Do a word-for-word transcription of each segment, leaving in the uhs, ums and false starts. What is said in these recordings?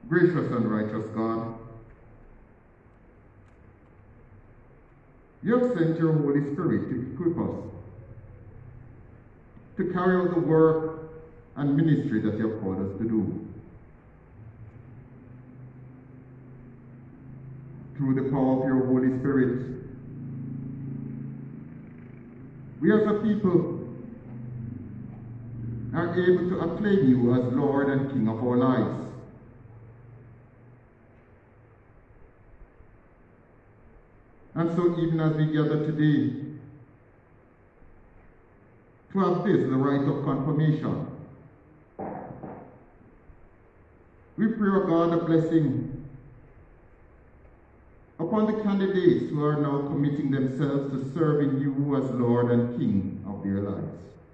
Gracious and righteous God, you have sent your Holy Spirit to equip us to carry out the work and ministry that you have called us to do. Through the power of your Holy Spirit, we as a people are able to acclaim you as Lord and King of our lives. And so even as we gather today to have this, the rite of confirmation, we pray, O God, a blessing upon the candidates who are now committing themselves to serving you as Lord and King of their lives.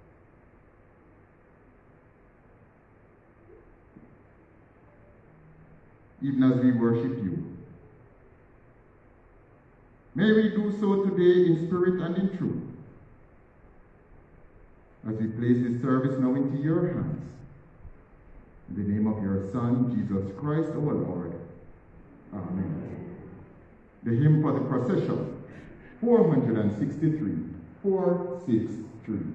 Even as we worship you, may we do so today in spirit and in truth, as we place this service now into your hands. In the name of your Son, Jesus Christ, our Lord. Amen. The hymn for the procession, four hundred sixty-three, four sixty-three.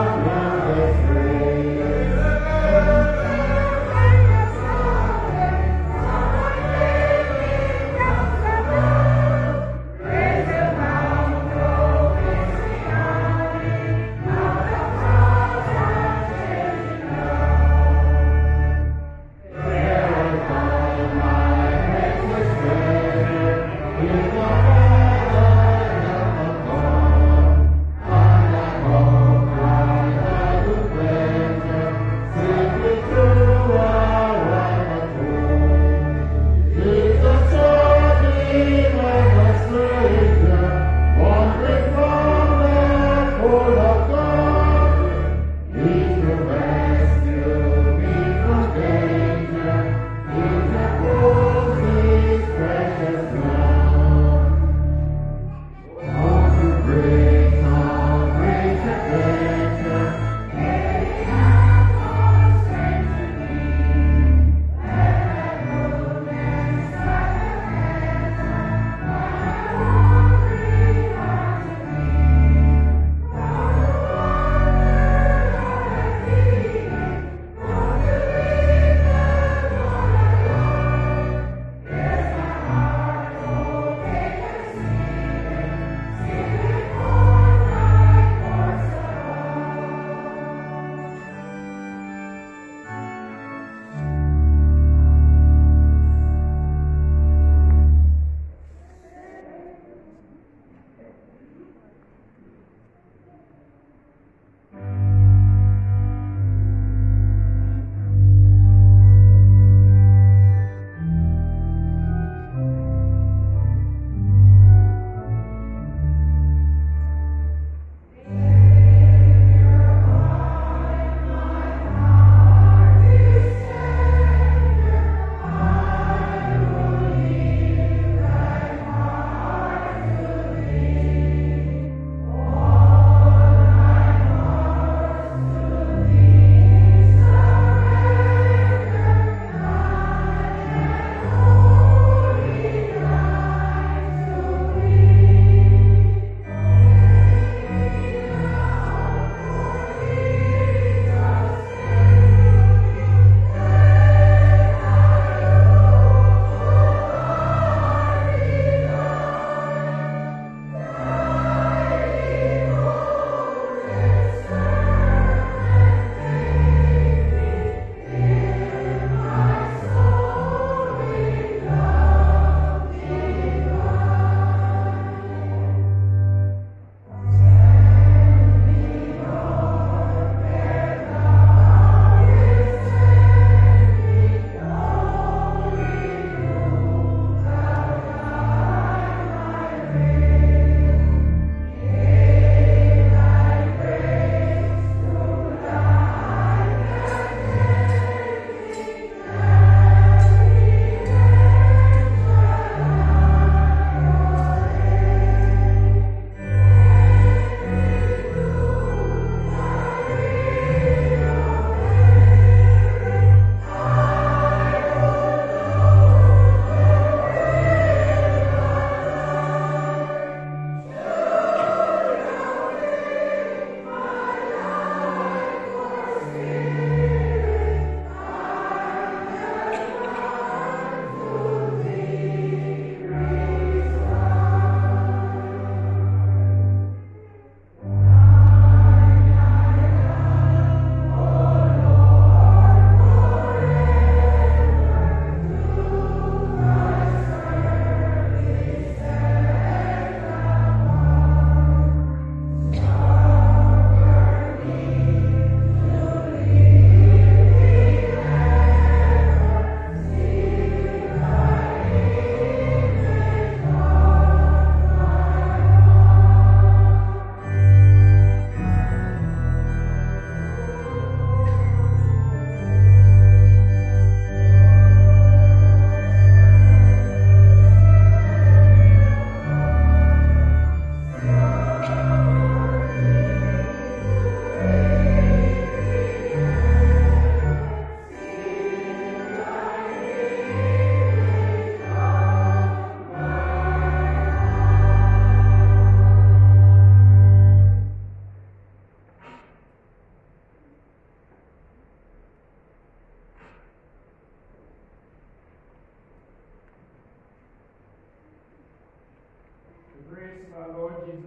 Thank you.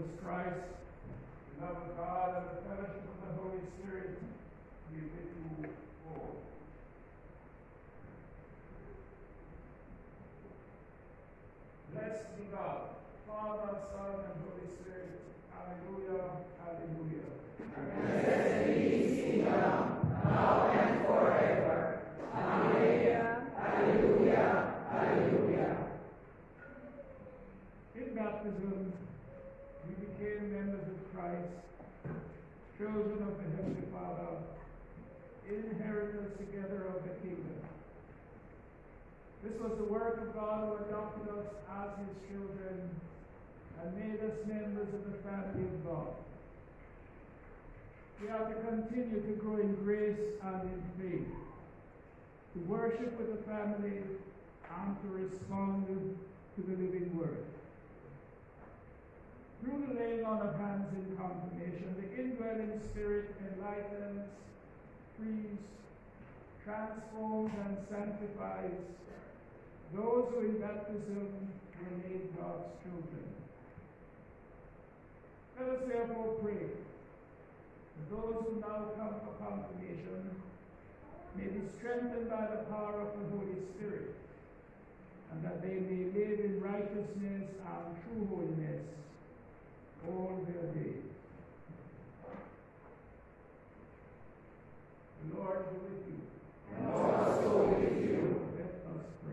Jesus Christ, the love of God, and the fellowship of the Holy Spirit be with you all. Blessed be God, Father, Son, and Holy Spirit. Hallelujah, hallelujah. Blessed be his kingdom, now and forever. Hallelujah, hallelujah, hallelujah. In baptism, we became members of Christ, chosen of the Heavenly Father, inheritors together of the kingdom. This was the work of God who adopted us as his children and made us members of the family of God. We are to continue to grow in grace and in faith, to worship with the family, and to respond to the living word. Through the laying on of hands in confirmation, the indwelling spirit enlightens, frees, transforms, and sanctifies those who in baptism were made God's children. Let us therefore pray that those who now come for confirmation may be strengthened by the power of the Holy Spirit, and that they may live in righteousness and true holiness all their days. The Lord be with you. And also with you. Let us pray.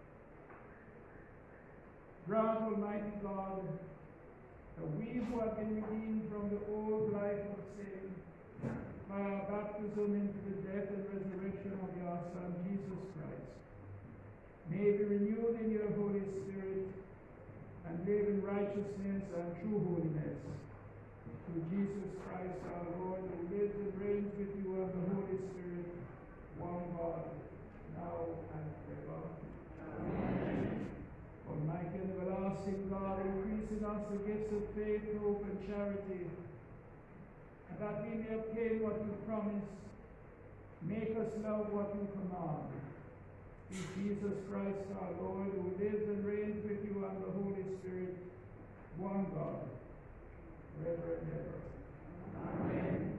Grant, Almighty God, that we who have been redeemed from the old life of sin by our baptism into the death and resurrection of your Son, Jesus Christ, may be renewed in your Holy Spirit and live in righteousness and true holiness. Through Jesus Christ our Lord, who lives and reigns with you and the Holy Spirit, one God, now and forever. Amen. Almighty and everlasting God, increase in us the gifts of faith, hope, and charity, and that we may obtain what you promise. Make us love what you command. Through Jesus Christ our Lord, who lives and reigns with you and the Holy Spirit, one God, forever and ever. Amen.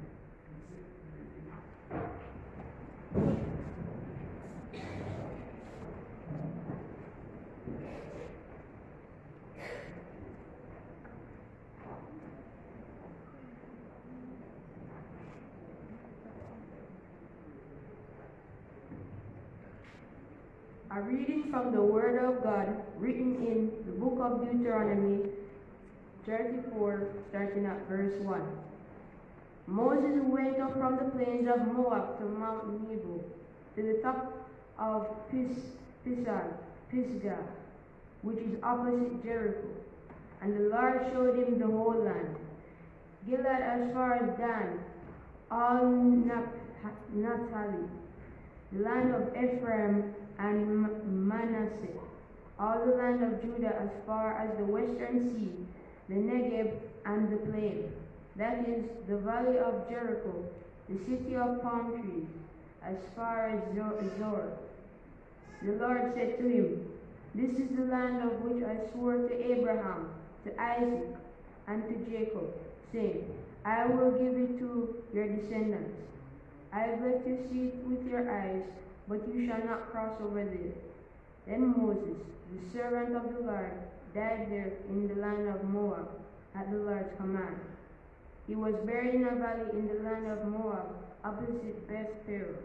A reading from the Word of God, written in the book of Deuteronomy thirty-four, starting at verse one. Moses went up from the plains of Moab to Mount Nebo, to the top of Pis, Pisgah, Pisgah, which is opposite Jericho. And the Lord showed him the whole land, Gilead as far as Dan, all Naphtali, the land of Ephraim and Manasseh, all the land of Judah as far as the western sea, the Negev and the plain, that is, the valley of Jericho, the city of palm trees, as far as Zor. The Lord said to him, This is the land of which I swore to Abraham, to Isaac, and to Jacob, saying, I will give it to your descendants. I have let you see it with your eyes, but you shall not cross over there. Then Moses, the servant of the Lord, died there in the land of Moab, at the Lord's command. He was buried in a valley in the land of Moab, opposite Beth Peor.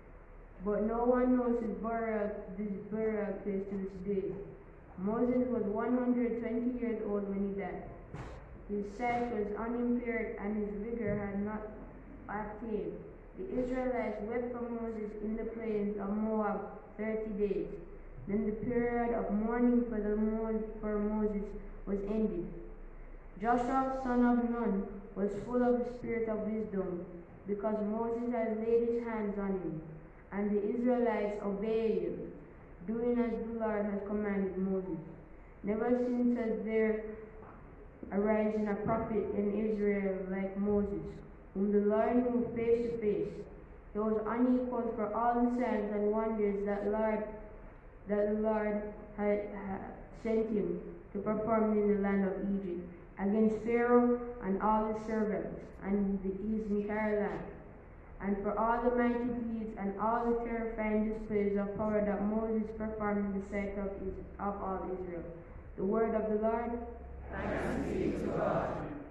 But no one knows his burial, this burial place to this day. Moses was one hundred twenty years old when he died. His sight was unimpaired and his vigor had not attained. The Israelites wept for Moses in the plains of Moab thirty days. Then the period of mourning for, the Mo for Moses was ended. Joshua, son of Nun, was full of the spirit of wisdom, because Moses had laid his hands on him, and the Israelites obeyed him, doing as the Lord had commanded Moses. Never since has there arisen a prophet in Israel like Moses, whom the Lord knew face to face. He was unequaled for all the signs and wonders that Lord that the Lord had, had sent him to perform in the land of Egypt, against Pharaoh and all his servants, and the, his entire land, and for all the mighty deeds and all the terrifying displays of power that Moses performed in the sight of, his, of all Israel. The word of the Lord. Thanks be to God.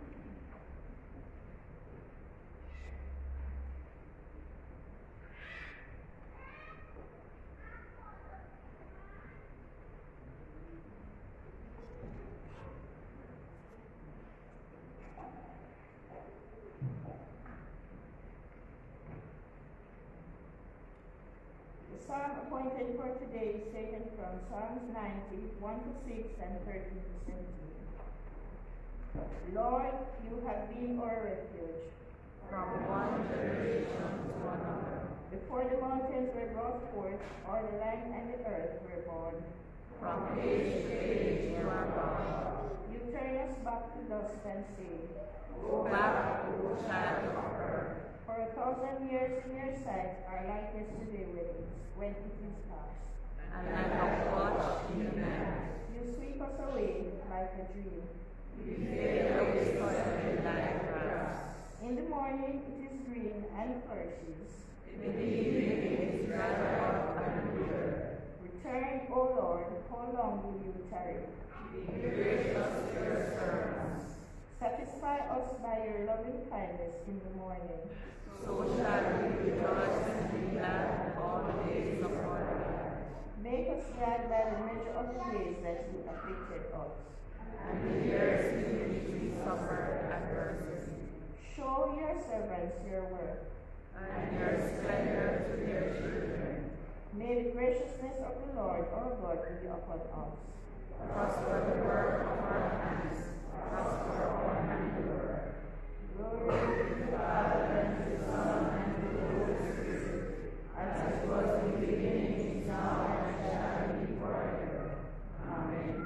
The psalm appointed for today is taken from Psalms ninety, one to six and thirteen to seventeen. Lord, you have been our refuge From one generation to another. before the mountains were brought forth, or the land and the earth were born. From age to age you are God. You turn us back to dust and say, Go back, O child of earth. for a thousand years in your sight are like yesterday when it, when it is past. And like a watch in the night. You sweep us away like a dream. You fade away suddenly like grass. In the morning it is green and flourishes. In the evening it is dried up and withered. Return, O Lord, how long will you tarry? Be gracious to your servants. Satisfy us by your loving kindness in the morning. So shall we rejoice and be glad all the days of our life. Make us glad by the measure of the days that you afflicted us. And the years in which we suffered adversity. Show your servants your work. And your splendor to their children. May the graciousness of the Lord our God be upon us. Prosper the work of our hands. Prosper our handiwork. Glory to The Father and to the Son and to the Holy Spirit, as it was in the beginning, is now, and shall be forever. Amen.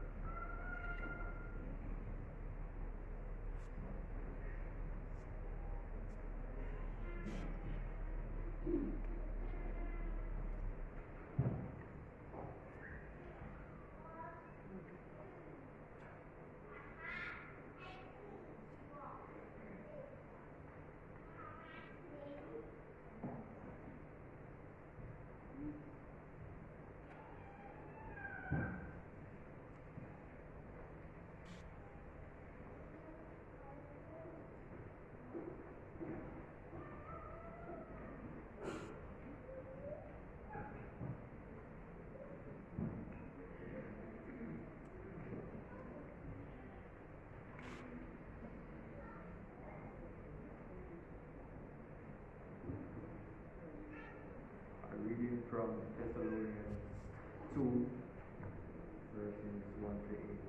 Reading from Thessalonians two, verses one to eight.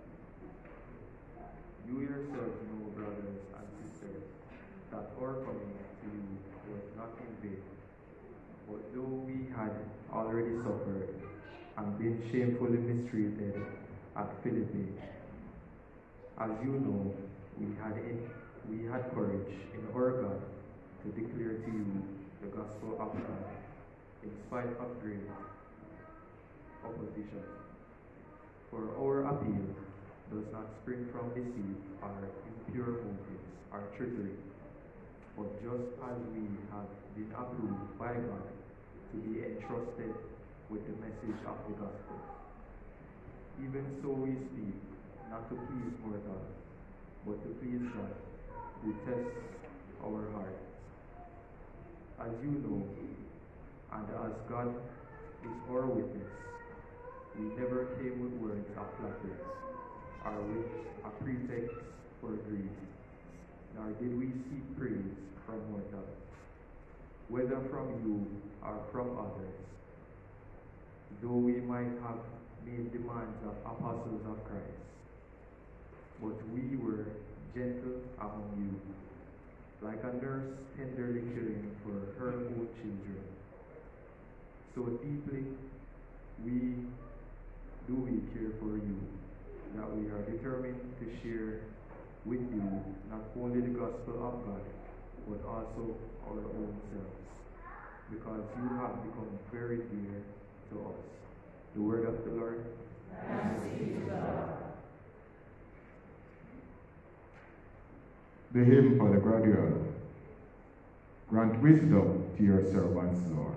You yourselves know, brothers and sisters, that our coming to you was not in vain. But though we had already suffered and been shamefully mistreated at Philippi, as you know, we had in, we had courage in our God to declare to you the gospel of God, in spite of great opposition. For our appeal does not spring from deceit or impure motives or trickery, but just as we have been approved by God to be entrusted with the message of the gospel. Even so we speak, not to please mortals, but to please God, who tests our hearts. As you know, and as God is our witness, we never came with words of flattery, or with a pretext for greed, nor did we seek praise from mortals, whether from you or from others, though we might have made demands of apostles of Christ. But we were gentle among you, like a nurse tenderly caring for her own children. So deeply we do we care for you, that we are determined to share with you not only the gospel of God, but also our own selves, because you have become very dear to us. The word of the Lord. Thanks be to God. The hymn for the gradual. Grant wisdom to your servants, Lord.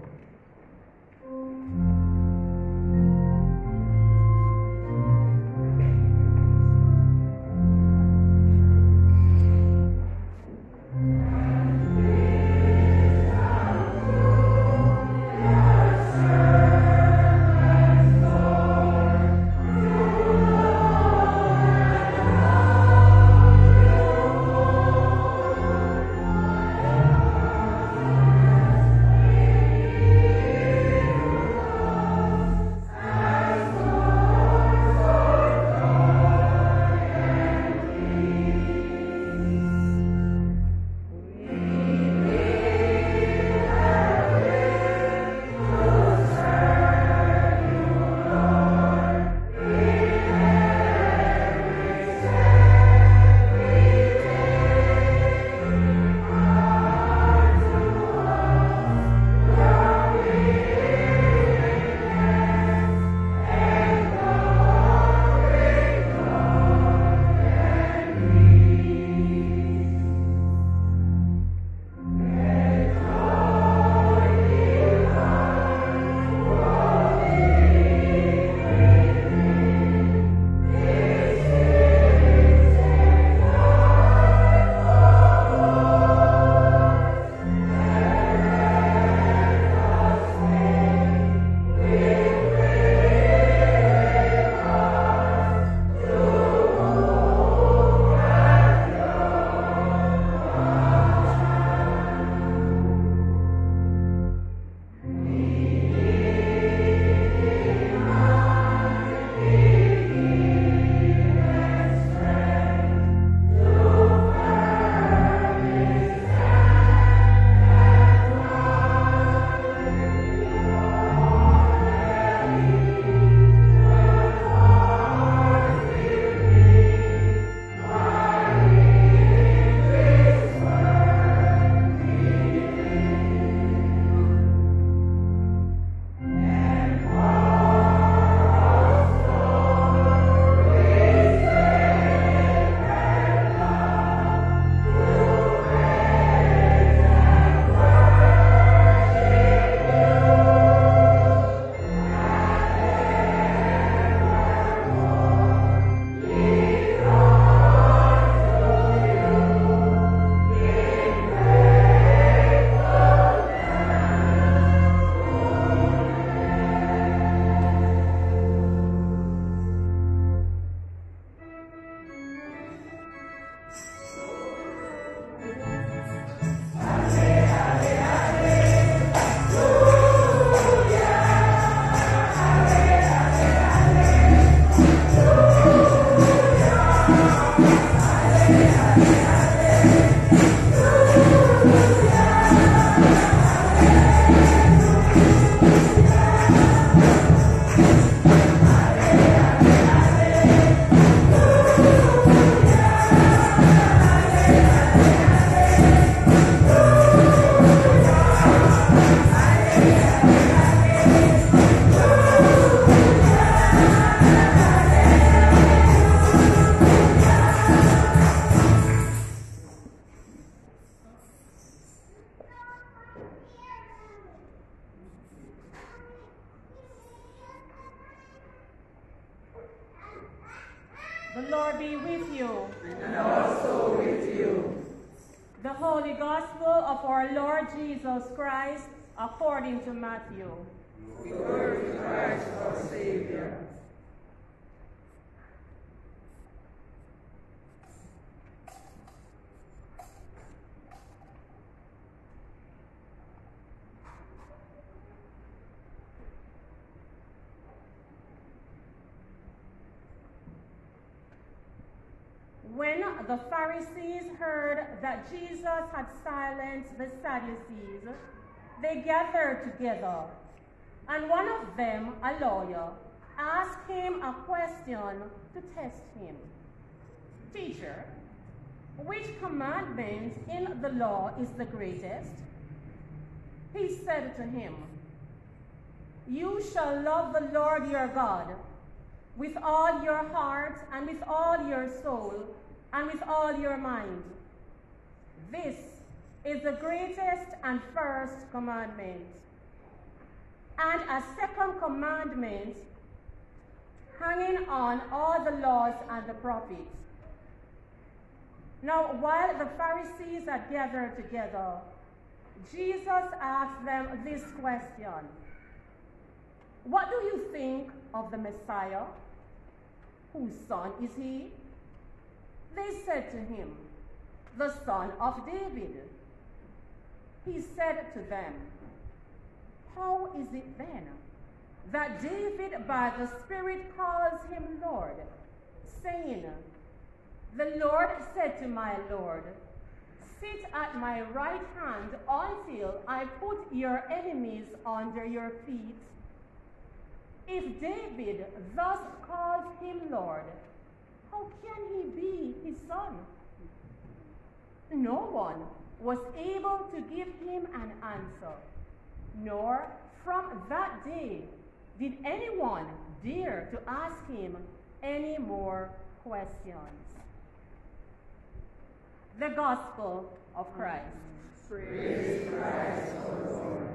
The Lord be with you. And also with you. The Holy Gospel of our Lord Jesus Christ according to Matthew. Glory to Christ our Savior. When the Pharisees heard that Jesus had silenced the Sadducees, they gathered together, and one of them, a lawyer, asked him a question to test him. Teacher, which commandment in the law is the greatest? He said to him, You shall love the Lord your God with all your heart and with all your soul and with all your mind, This is the greatest and first commandment. And a second commandment hanging on all the laws and the prophets. Now, while the Pharisees had gathered together, Jesus asked them this question: "What do you think of the Messiah? Whose son is he?" They said to him, "The son of David." He said to them, "How is it then that David by the Spirit calls him Lord, saying, 'The Lord said to my Lord, sit at my right hand until I put your enemies under your feet'? If David thus calls him Lord, how can he be his son?" No one was able to give him an answer, nor from that day did anyone dare to ask him any more questions. The Gospel of Christ. Praise Christ, O Lord.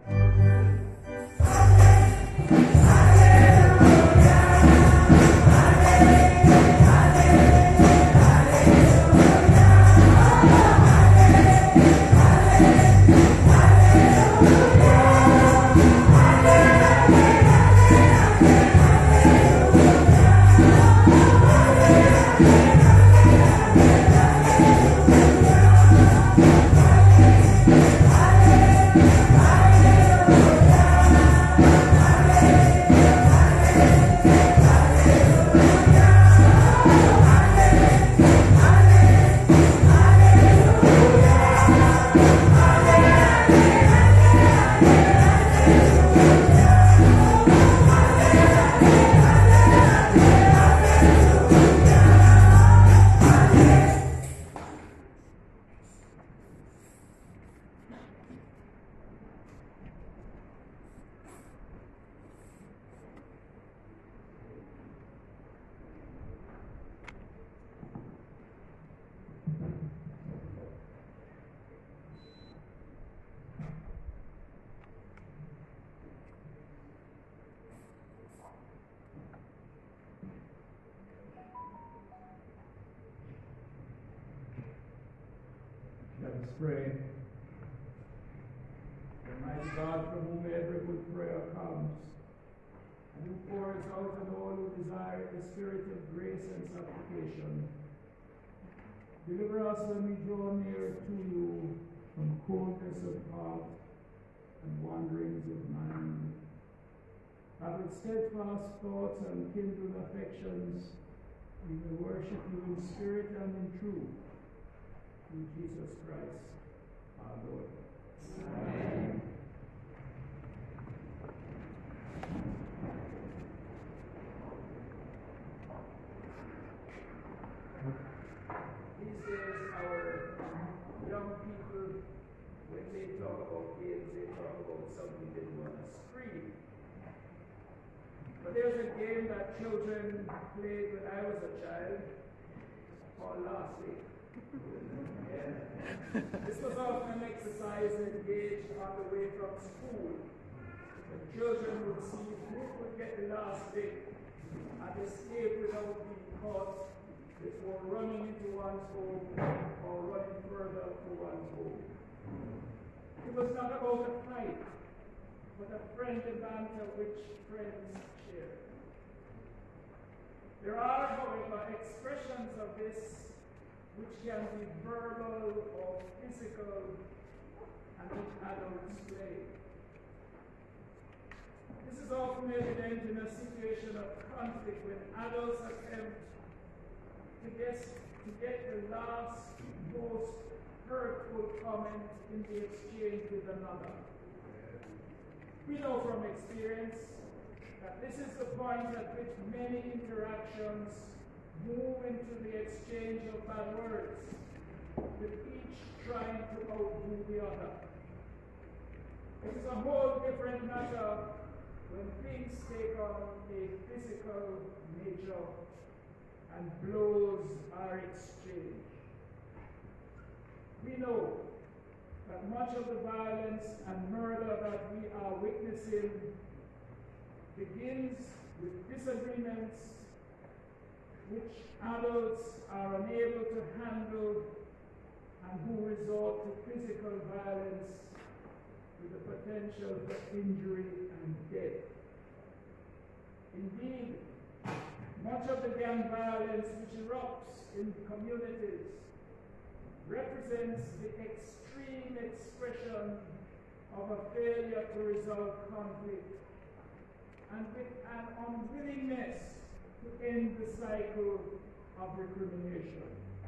Let us pray. Almighty God, from whom every good prayer comes, and who pours out on all who desire the spirit of grace and supplication, deliver us when we draw near to you from coldness of heart and wanderings of mind. That with steadfast thoughts and kindled affections, we may worship you in spirit and in truth. Through Jesus Christ, our Lord. Amen. These days, our young people, when they talk about games, they talk about something they do on a screen. But there's a game that children played when I was a child called Last Week. Yeah. This was often an exercise engaged on the way from school. The children would see who could get the last bit and escape without being caught before running into one's home or running further to one's home. It was not about a fight, but a friendly banter which friends share. There are, however, expressions of this which can be verbal or physical, and which adults play. This is often evident in a situation of conflict when adults attempt to get, to get the last, most hurtful comment in the exchange with another. We know from experience that this is the point at which many interactions move into the exchange of bad words, with each trying to outdo the other. It is a whole different matter when things take on a physical nature and blows are exchanged. We know that much of the violence and murder that we are witnessing begins with disagreements which adults are unable to handle and who resort to physical violence with the potential for injury and death. Indeed, much of the gang violence which erupts in communities represents the extreme expression of a failure to resolve conflict and with an unwillingness to end the cycle of recrimination.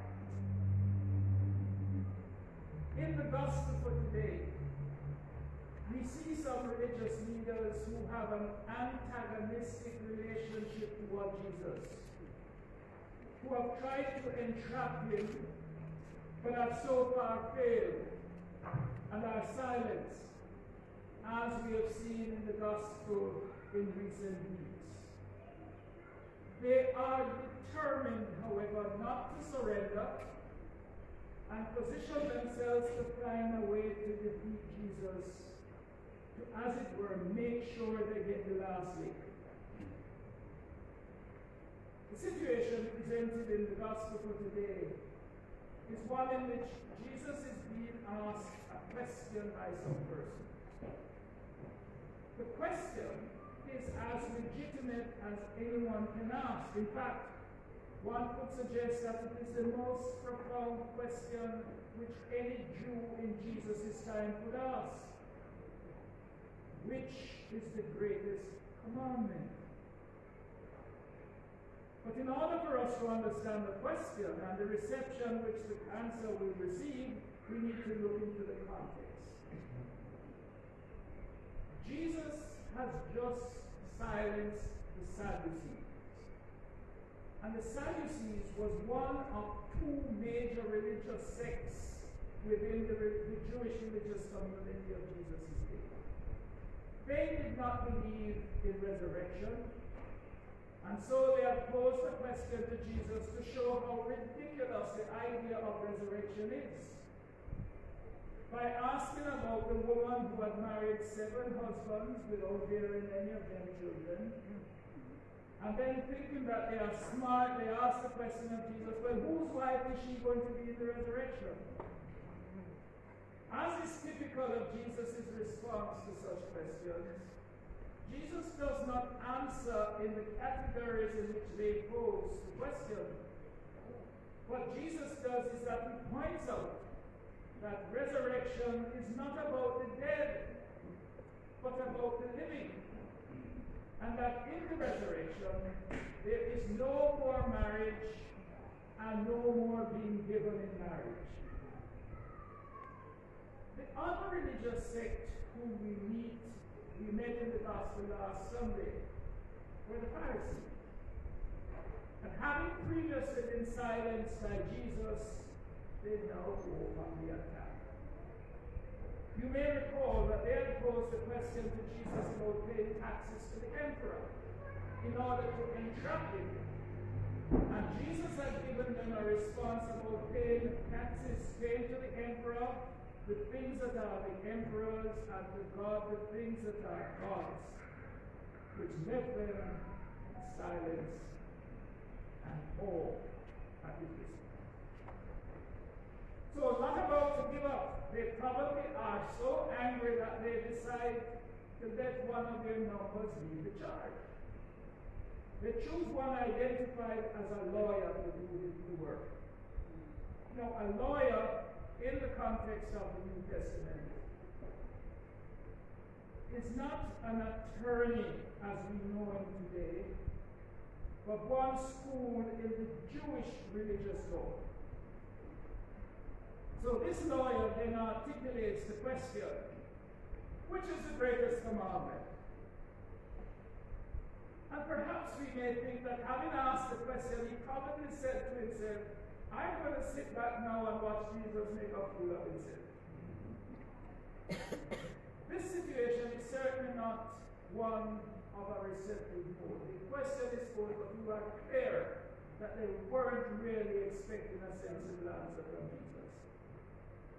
In the gospel for today, we see some religious leaders who have an antagonistic relationship toward Jesus, who have tried to entrap him, but have so far failed and are silenced, as we have seen in the gospel in recent weeks. They are determined, however, not to surrender and position themselves to find a way to defeat Jesus, to, as it were, make sure they get the last lick. The situation presented in the gospel for today is one in which Jesus is being asked a question by some person. The question is as legitimate as anyone can ask. In fact, one could suggest that it is the most profound question which any Jew in Jesus' time could ask. Which is the greatest commandment? But in order for us to understand the question and the reception which the answer will receive, we need to look into the context. Jesus has just silenced the Sadducees. And the Sadducees was one of two major religious sects within the, the Jewish religious community of Jesus' day. They did not believe in resurrection, and so they have posed a question to Jesus to show how ridiculous the idea of resurrection is. By asking about the woman who had married seven husbands without bearing any of them children, and then thinking that they are smart, they ask the question of Jesus, well, whose wife is she going to be in the resurrection? As is typical of Jesus' response to such questions, Jesus does not answer in the categories in which they pose the question. What Jesus does is that he points out that resurrection is not about the dead, but about the living. And that in the resurrection, there is no more marriage and no more being given in marriage. The other religious sect whom we meet, we met in the gospel last Sunday, were the Pharisees. And having previously been silenced by Jesus, they now go on the attack. You may recall that they had posed the question to Jesus about paying taxes to the emperor in order to entrap him. And Jesus had given them a response about paying taxes, paying to the emperor the things that are the emperor's, and to God the things that are God's, which left them silent and awe at his response. So not about to give up. They probably are so angry that they decide to let one of their numbers lead the charge. They choose one identified as a lawyer to do the work. Now, a lawyer, in the context of the New Testament, is not an attorney as we know him today, but one schooled in the Jewish religious law. So this lawyer then articulates the question, which is the greatest commandment? And perhaps we may think that having asked the question, he probably said to himself, I'm going to sit back now and watch Jesus make a fool of himself. This situation is certainly not one of a receptive mood. The question is posed, but we are clear that they weren't really expecting a sensible answer from Jesus.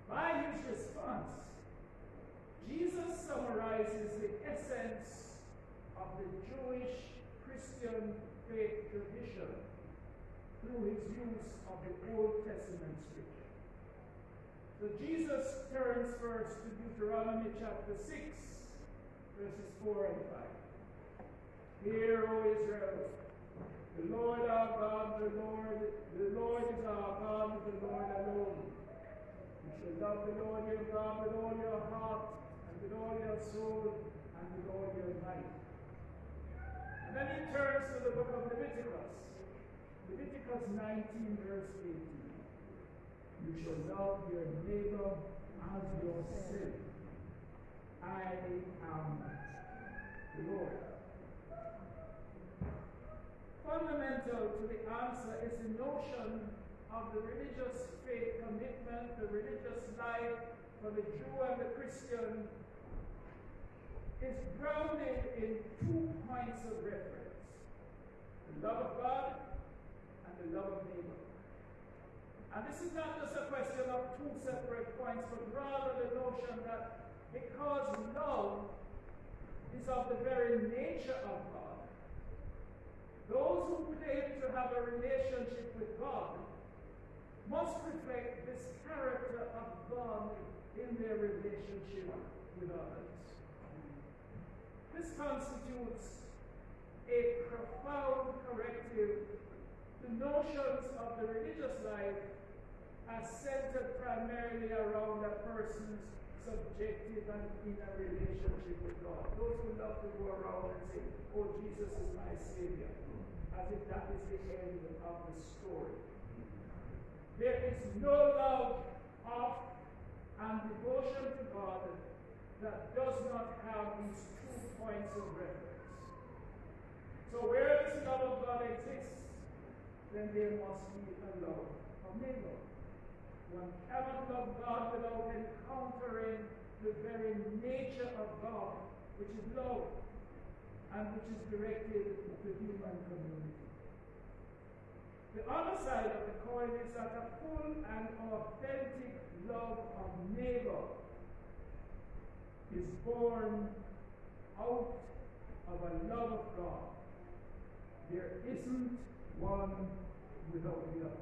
By his response, Jesus summarizes the essence of the Jewish Christian faith tradition through his use of the Old Testament scripture. So Jesus turns first to Deuteronomy chapter six, verses four and five. Hear, O Israel, the Lord our God, the Lord, the Lord is our God, the Lord alone. You shall love the Lord your God with all your heart, and with all your soul, and with all your might. And then he turns to the book of Leviticus. Leviticus nineteen, verse eighteen. You shall love your neighbor as yourself. I am the Lord. Fundamental to the answer is the notion of the religious faith commitment, the religious life for the Jew and the Christian is grounded in two points of reference: the love of God and the love of neighbor. And this is not just a question of two separate points, but rather the notion that because love is of the very nature of God, those who claim to have a relationship with God must reflect this character of God in their relationship with others. This constitutes a profound corrective to notions of the religious life as centered primarily around a person's subjective and inner relationship with God. Those who love to go around and say, oh, Jesus is my Savior, as if that is the end of the story. There is no love of and devotion to God that does not have these two points of reference. So where this love of God exists, then there must be a love of neighbor. One cannot love God without encountering the very nature of God, which is love, and which is directed to human community. The other side of the coin is that a full and authentic love of neighbor is born out of a love of God. There isn't one without the other.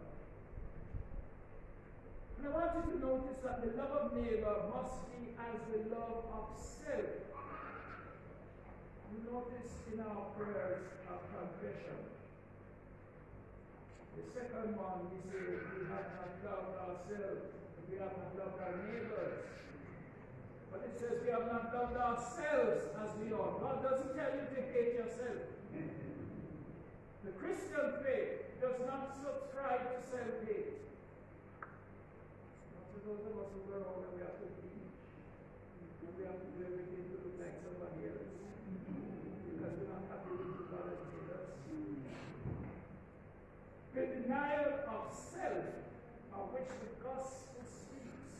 And I want you to notice that the love of neighbor must be as the love of self. You notice in our prayers of confession, the second one, we say, we have not loved ourselves, we have not loved our neighbors. But it says we have not loved ourselves as we ought. God doesn't tell you to hate yourself. The Christian faith does not subscribe to self-hate. Not to those of us who grow older, we have to teach. And we have to do everything to look like somebody else. Because we're not happy with who God has made us. The denial of self, of which the gospel speaks,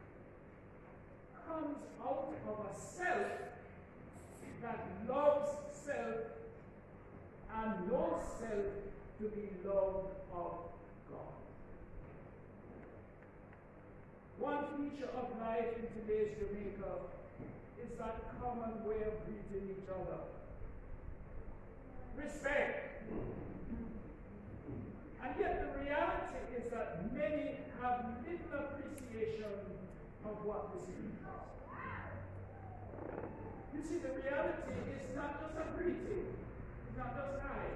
comes out of a self that loves self and knows self to be loved of God. One feature of life in today's Jamaica is that common way of greeting each other. Respect. And yet the reality is that many have little appreciation of what this means. You see, the reality is not just a greeting, it's not just hi.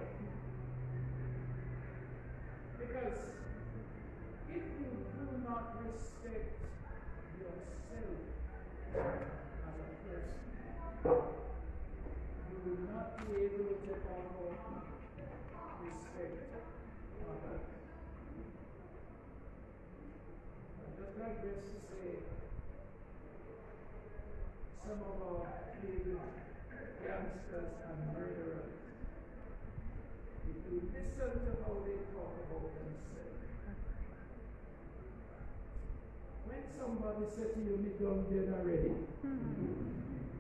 Because if you do not respect yourself as a person, you will not be able to take on respect others. I just like this to say, some of our favorite gangsters and murderers, if you listen to how they talk about themselves, when somebody says to you, me done dead already, mm-hmm.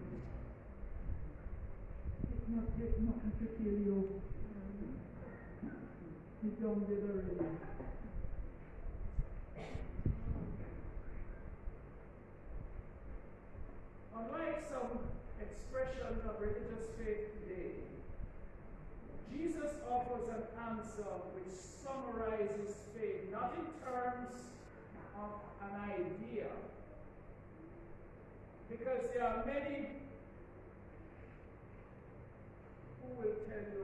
It not take nothing to kill you. Me done dead already. Unlike some expressions of religious faith today, Jesus offers an answer which summarizes faith, not in terms of an idea, because there are many who will tell you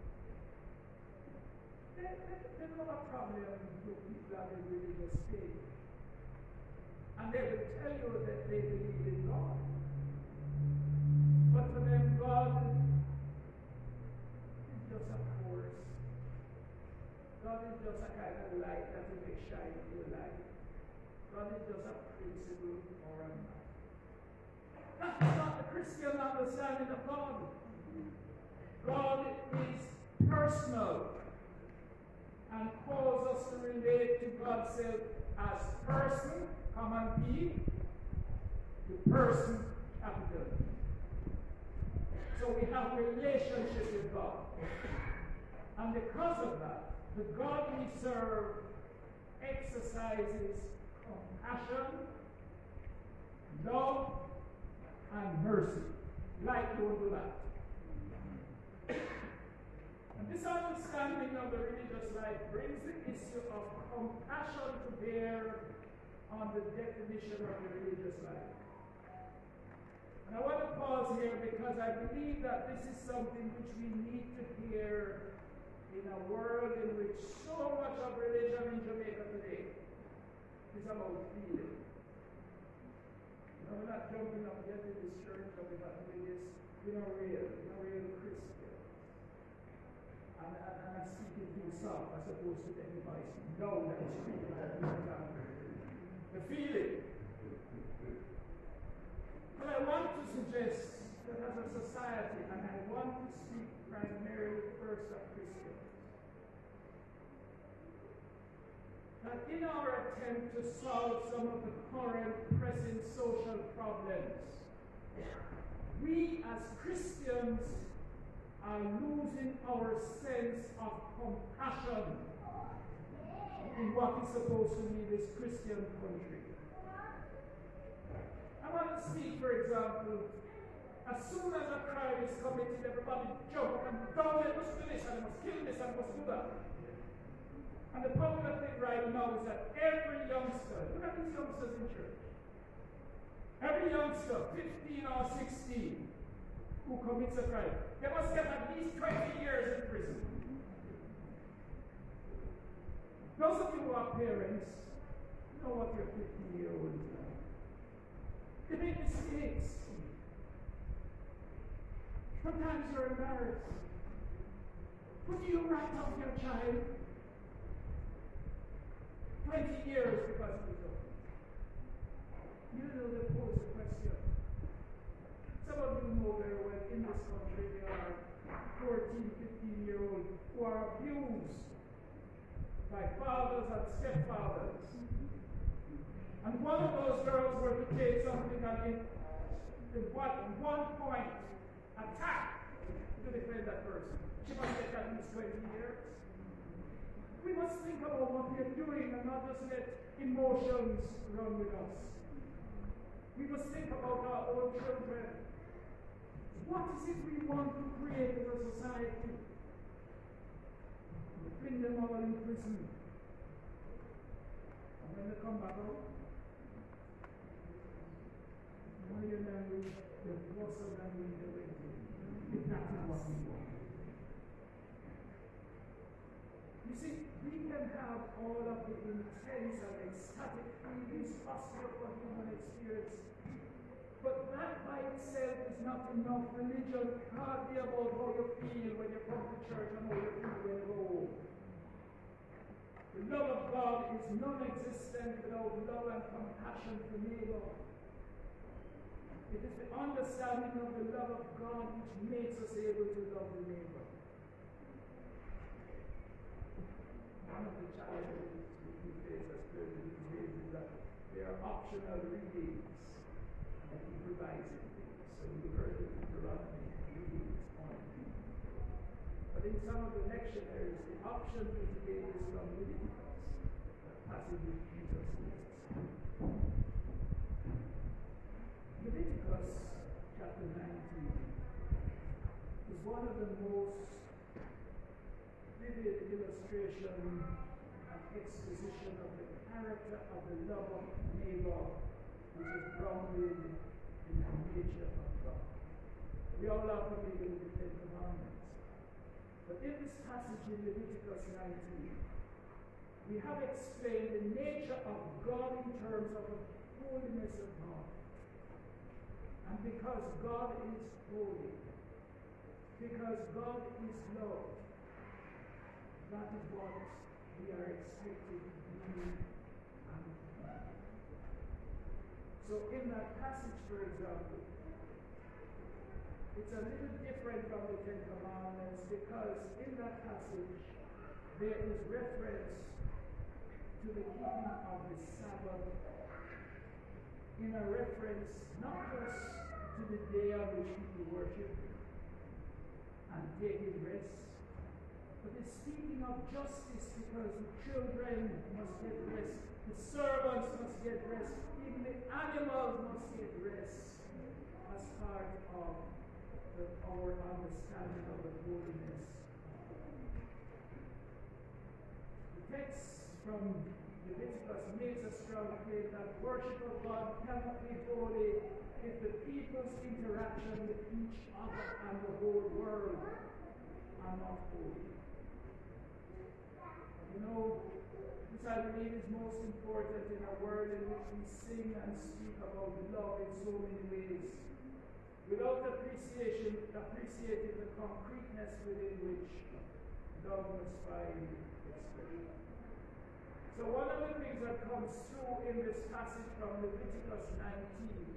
they, they, they don't have a problem with people having religious faith. And they will tell you that they believe in God. But for them, God is just a force. God is just a kind of light that will make shine in your life. God is just a principle or a man. That is not the Christian understanding of God. God is personal and calls us to relate to God's self as person, common P, to person, capital. So we have a relationship with God. And because of that, the God we serve exercises compassion, love, and mercy. Like don't do that. And this understanding of the religious life brings the issue of compassion to bear on the definition of the religious life. And I want to pause here because I believe that this is something which we need to hear in a world in which so much of religion in Jamaica today is about feeling. You know, we're not jumping up yet in this church and we're not doing this. We're not real. We're not real Christian. And, and, and I'm speaking too soft as opposed to anybody know that it's speaking at the feeling. But I want to suggest that as a society, and I want to speak primarily first of Christians, that in our attempt to solve some of the current pressing social problems, we as Christians are losing our sense of compassion in what is supposed to be this Christian country. I want to speak, for example, as soon as a crime is committed, everybody jump and down, they must do this, and they must kill this, and they must do that. And the popular thing right now is that every youngster, look at these youngsters in church, every youngster, fifteen or sixteen, who commits a crime, they must get at least twenty years in prison. Those of you who are parents, you know what your fifteen-year-olds are. They make mistakes. Sometimes you're embarrassed. What do you write off your child? twenty years because of the law. You know they pose a question. Some of you know very well in this country there are fourteen, fifteen-year-olds who are abused by fathers and stepfathers. And one of those girls were to take something and in, in one, one point attack to defend that person. She must get at least twenty years. We must think about what we are doing and not just let emotions run with us. We must think about our own children. What is it we want to create as a society? We bring them all in prison. And when they come back out, your language, the loss of language, the way it's not what we want. You see, we can have all of the intense and ecstatic feelings possible for human experience, but that by itself is not enough. Religion can't be about how you feel when you come to church and how you feel when you go home. The love of God is non-existent without love and compassion for neighbor. It is the understanding of the love of God which makes us able to love the neighbor. One of the challenges we face as spiritual these days is that there are optional readings that he provides in things. So you heard the Deuteronomy readings on it. But in some of the lectionaries, the option for today is from Leviticus, the passage which Jesus uses. Leviticus Leviticus chapter nineteen is one of the most vivid illustration and exposition of the character of the love of neighbor, which is grounded in the nature of God. We all are familiar with the Ten Commandments. But in this passage in Leviticus nineteen, we have explained the nature of God in terms of the holiness of God. And because God is holy, because God is love, that is what we are expected to do and be. So in that passage, for example, it's a little different from the Ten Commandments because in that passage there is reference to the keeping of the Sabbath in a reference not just to the day on which people worship and taking rest, but it's speaking of justice because the children must get rest, the servants must get rest, even the animals must get rest as part of the, our understanding of the holiness. The text from Leviticus makes a strong claim that worship of God cannot be holy if the people's interaction with each other and the whole world are not holy. You know, this I believe is most important in a world in which we sing and speak about love in so many ways, without appreciation, appreciating the concreteness within which love must find expression. So one of the things that comes through in this passage from Leviticus nineteen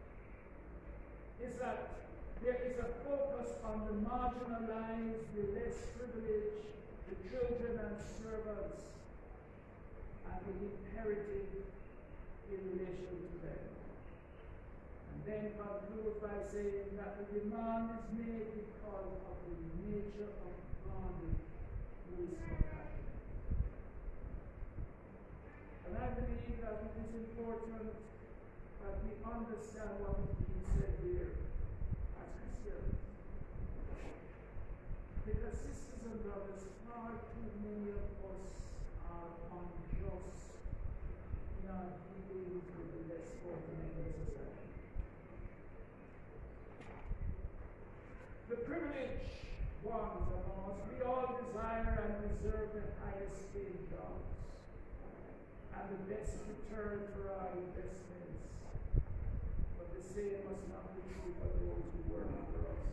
is that there is a focus on the marginalized, the less privileged, the children and servants, and the imperative in relation to them. And then concludes by saying that the demand is made because of the nature of God who is compassionate. And I believe that it is important that we understand what is being said here as Christians. Because sisters and brothers, far too many of us are unjust in our dealings with the less fortunate in society. The privileged ones among us, we all desire and deserve the highest paid jobs and the best return for our investments. But the same must not be true for those who work for us.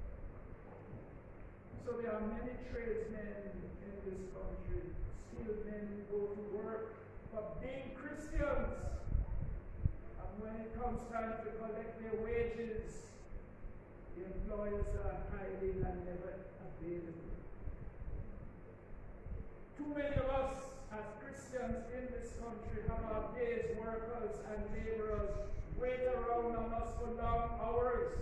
So there are many tradesmen in this country, skilled men who go to work, but being Christians, and when it comes time to collect their wages, the employers are hiding and never available. Too many of us as Christians in this country have our days workers and laborers wait around on us for long hours.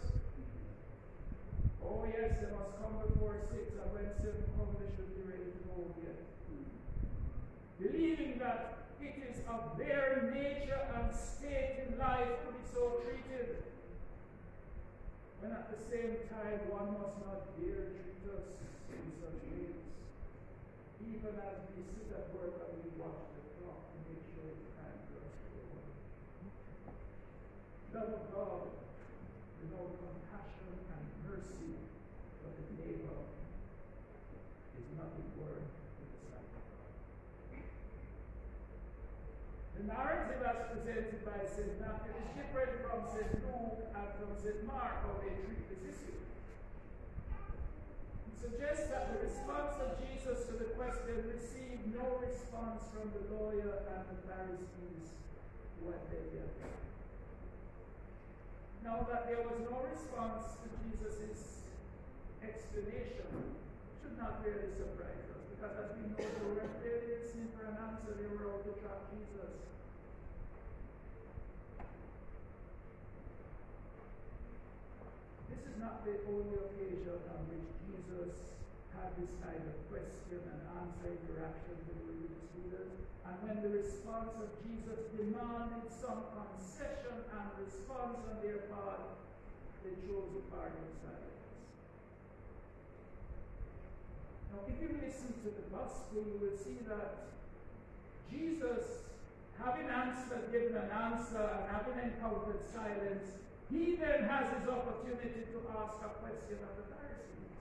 Oh yes, they must come before six, and when seven comes, they should be ready to go again. Believing that it is of their nature and state in life to be so treated, when at the same time one must not dare treat us in such ways, even as we sit at work and we watch the clock to make sure it's time for us to go home. Love of God without compassion and mercy for the neighbor is nothing worth in the sight of God. The narrative as presented by Saint Matthew is different from Saint Luke and from Saint Mark, how they treat this issue. It suggests that the response of Jesus to the question received no response from the lawyer and the Pharisees who had their guilt. Now that there was no response to Jesus' explanation should not really surprise us, because as we know, they were clearly listening for an answer, they were out to trap Jesus. This is not the only occasion on which Jesus had this kind of question and answer interaction with the religious leaders. And when the response of Jesus demanded some concession and response on their part, they chose the part of silence. Now, if you listen to the gospel, you will see that Jesus, having answered, given an answer, and having encountered silence, he then has his opportunity to ask a question of the Pharisees.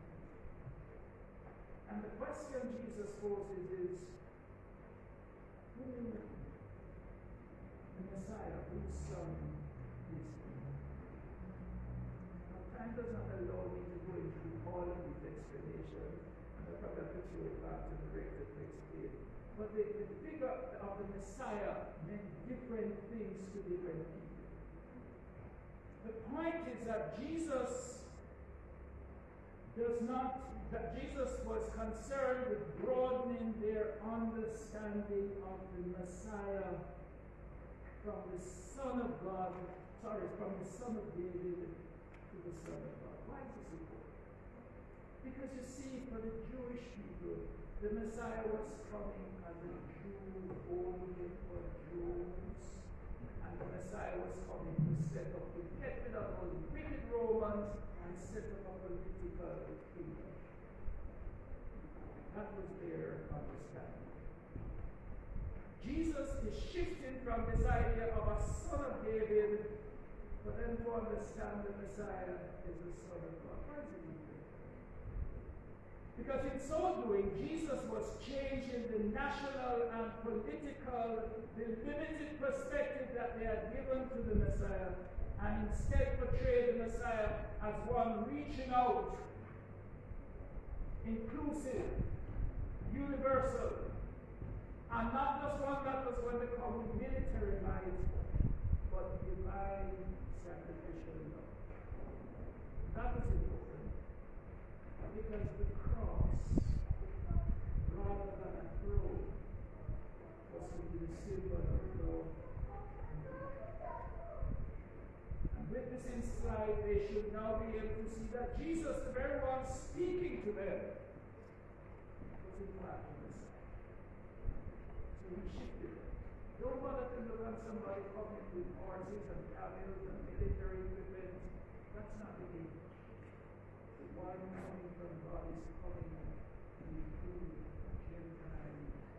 And the question Jesus poses is, who the Messiah, whose son is he? Now, time does not allow me to go into all of these explanations, and I'll probably have to throw it back to the rector to explain. But the, the figure of the Messiah meant different things to different people. The point is that Jesus does not, that Jesus was concerned with broadening their understanding of the Messiah from the Son of God, sorry, from the Son of David to the Son of God. Why is this important? Because you see, for the Jewish people, the Messiah was coming as a Jew only for Jews. And the Messiah was coming to set up, to get rid of all the wicked Romans and set up a political kingdom. That was their understanding. Jesus is shifting from this idea of a son of David, for them to understand the Messiah is the Son of God. Why is it important? Because in so doing, Jesus was changing the national and political, the limited perspective that they had given to the Messiah, and instead portrayed the Messiah as one reaching out, inclusive, universal, and not just one that was going to come with military might, but divine sacrificial love. That was important, because the cross, rather than a throne, was to be the symbol of love. And with this insight, they should now be able to see that Jesus, the very one speaking to them, was in fact the Messiah. So he shifted it. Don't bother to look at somebody coming with horses and camels and military equipment. That's not the image. The one coming from God is coming to include Gentile.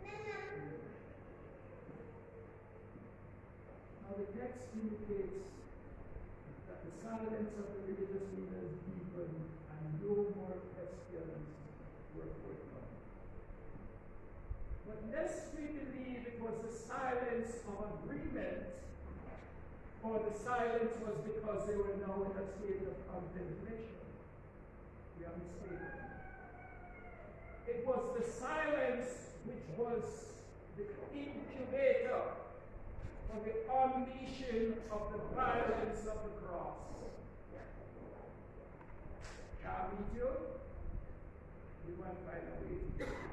Now the text indicates that the silence of the religious leaders deepened and no more questions were forthcoming. But lest we believe it was the silence of agreement, or the silence was because they were now in a state of contemplation. We are mistaken. It was the silence which was the incubator for the unleashing of the violence of the cross. Shall we do? We might find a way to do it.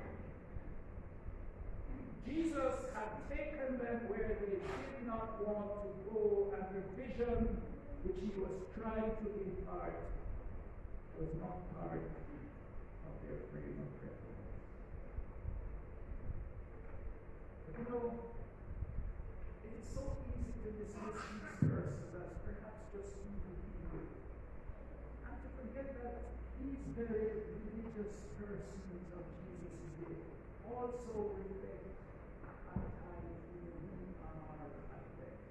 Jesus had taken them where they did not want to go, and the vision which he was trying to impart was not part of their frame of reference. But you know, it is so easy to dismiss these persons as perhaps just evil people, and to forget that these very religious persons of Jesus' day also reflect at times who we are at best.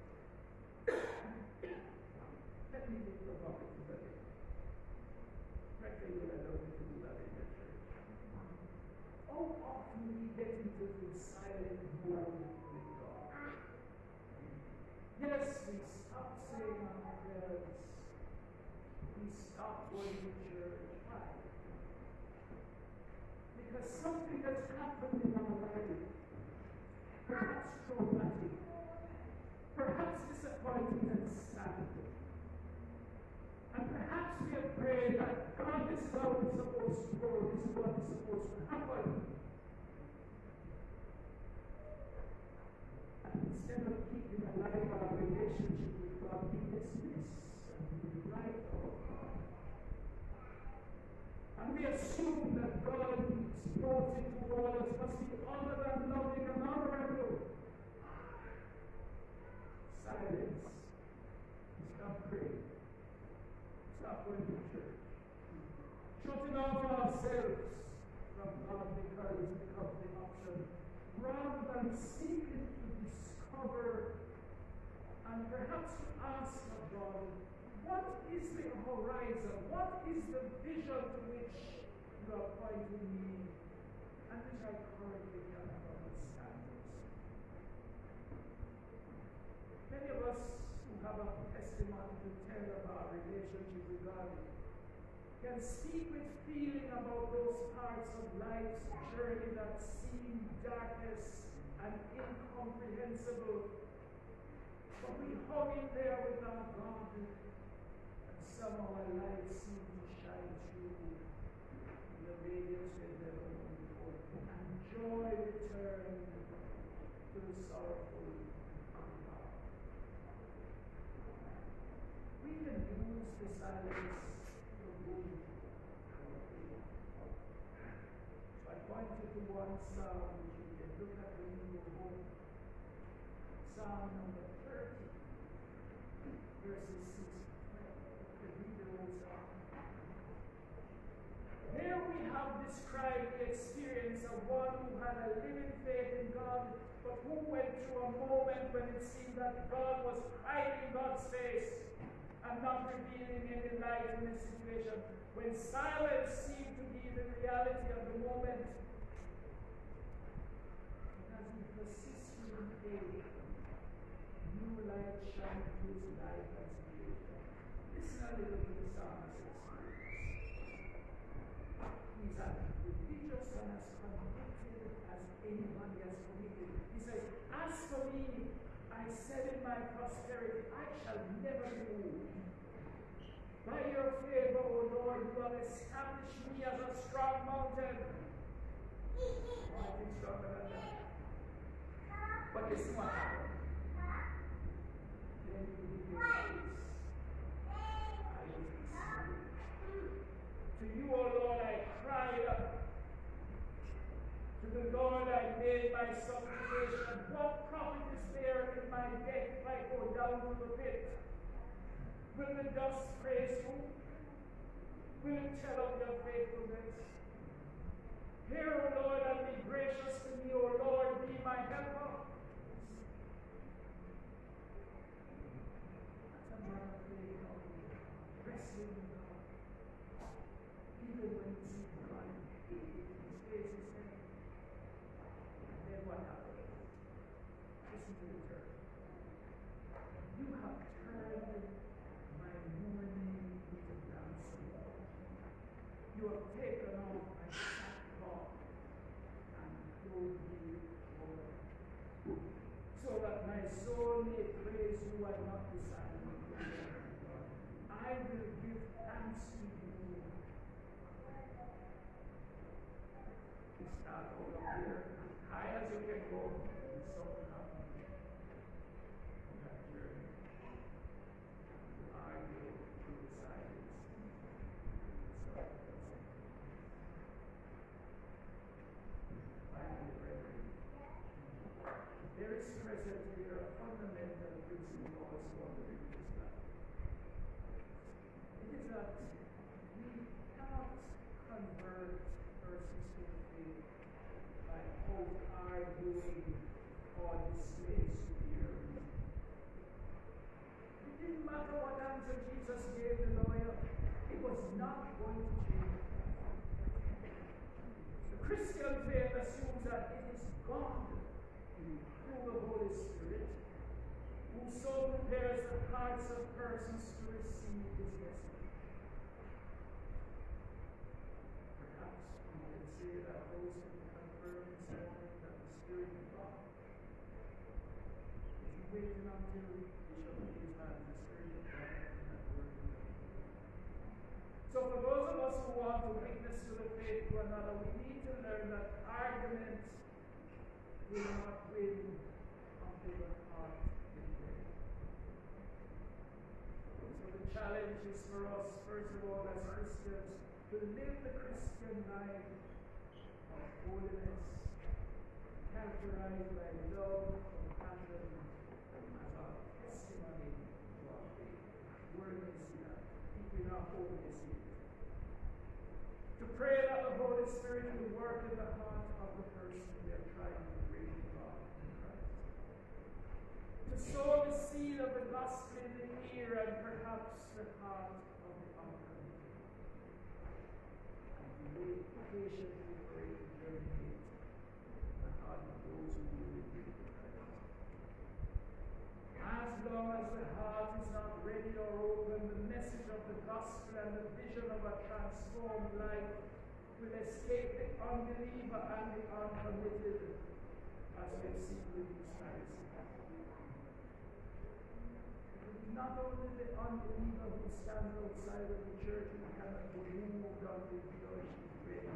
Let me be provocative a bit. Frankly, you will allow me to do that in your church. How often we get into the silent mode with God? Yes, we stop saying our prayers. We stop going to church. Why? Because something has happened in our life. Perhaps traumatic, perhaps disappointing and sad. And perhaps we have prayed that God, this is how it's supposed to go, this is what is supposed to happen. And instead of keeping alive our relationship with God, we dismiss and we write off. And we assume assume that God brought into waters must be other than loving and honorable. Silence. Stop praying. Stop going to church. Shutting off ourselves from God because it becomes the option, rather than seeking to discover and perhaps to ask of God, what is the horizon? What is the vision to which you are pointing me and which I currently cannot understand? Many of us who have a testimony to tell of our relationship with God can speak with feeling about those parts of life's journey that seem darkest and incomprehensible. But we hung in there with our God, and somehow our light seemed to shine through in the radiance we had never known before. And joy returned to the sorrowful heart. We can use the silence for good. So I point you to one psalm which you can look at when you go home. Psalm number thirty, verses six to twelve. You can read the whole psalm. There we have described the experience of one who had a living faith in God, but who went through a moment when it seemed that God was hiding God's face and not revealing any light in the situation, when silence seemed to be the reality of the moment. And as he persisted in faith, new light shine through his life and situation. Listen a little to the psalmist's experience. He's as religious and as convicted as anybody has committed. He says, as for me, I said in my prosperity, I shall never be moved. By your favor, O Lord, you have established me as a strong mountain. Oh, I think stronger than that. But listen what happened. Then you give your peace. I will be still. To you, O Lord, I cried out. To the Lord I made my supplication. What profit is there in my death if I go down to the pit? Will the dust praise you? Will it tell of your faithfulness? Hear, O Lord, and be gracious to me, O Lord, be my helper. That's a man of faith, wrestling with God. Even when you see God, his face is heavy. And then what happened? Listen to the turn. You have turned my mourning into dancing. You have taken off my sackcloth and clothed me with joy, so that my soul may praise you and not beside me. I will give thanks to you. You start over here, as high as you can go, and something happens. That journey. Argue through the silence. Finally, brethren, there is present here a fundamental principle also of the religious life. It is that we cannot convert persons to the faith by out arguing or displaying superiority. It didn't matter what answer Jesus gave the lawyer, it was not going to change. The Christian faith assumes that it is God, through the Holy Spirit, who so prepares the hearts of persons to receive his message. Perhaps we can say that those who confirm this morning that the Spirit of God is waiting until Bishop Lee's hand, the Spirit of God is at work in them. So for those of us who want to witness to the faith to another, we need to learn that argument will not win until the heart is ready. So the challenge is for us, first of all, as Christians, to live the Christian life of holiness, characterized by love, compassion, as our testimony to our faith. Word is here, keeping our holiness here. To pray that the Holy Spirit will work in the heart of the person we are trying to bring to God in Christ. To sow the seed of the gospel in the ear and perhaps the heart of the unconverted. And to wait patiently for it to germinate the heart of those who will believe in Christ. As long as the heart is not ready or open, the message of the gospel and the vision of a transformed life will escape the unbeliever and the uncommitted, as we've seen with these Pharisees. Not only the unbeliever who stands outside of the church who cannot be moved until he or she is ready.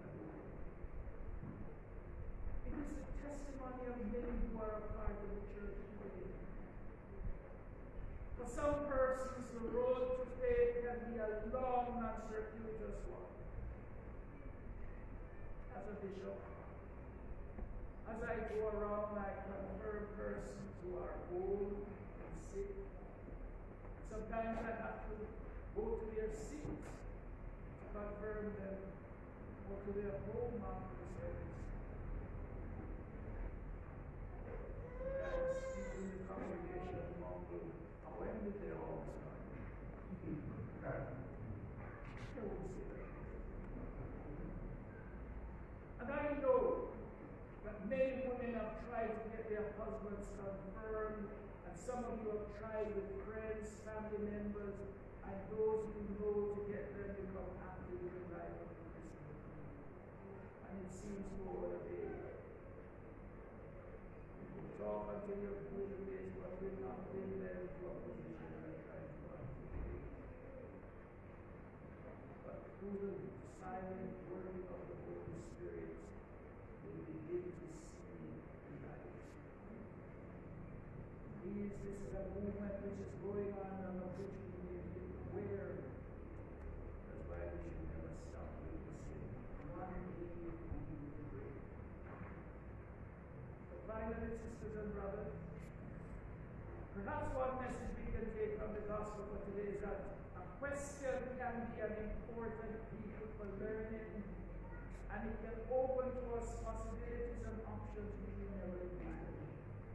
It is the testimony of many who are a part of the church today. For some persons, the road to faith can be a long and circuitous one. As a bishop, as I go around, I confirm persons who are old and sick. Sometimes I have to go to their seats to confirm them, or to their home after the service. Sometimes people in the congregation mumble, "Oh, when did they all start?" They won't say that. And I know that many women have tried to get their husbands confirmed, and some of you have tried with friends, family members, and those who know to get them to become active in the life of the Christian. And it seems to all a day. You can talk until you're blue in the face, but will not bring them to a position and try to articulate. But through the silent working of the Holy Spirit, we begin to see the light. These, this is a movement which is going on and of which we may be aware. That's why we should never stop witnessing. One day we will pray. But finally, sisters and brothers, perhaps one message we can take from the gospel for today is that a question can be an important vehicle for learning, and it can open to us possibilities and options we never imagined.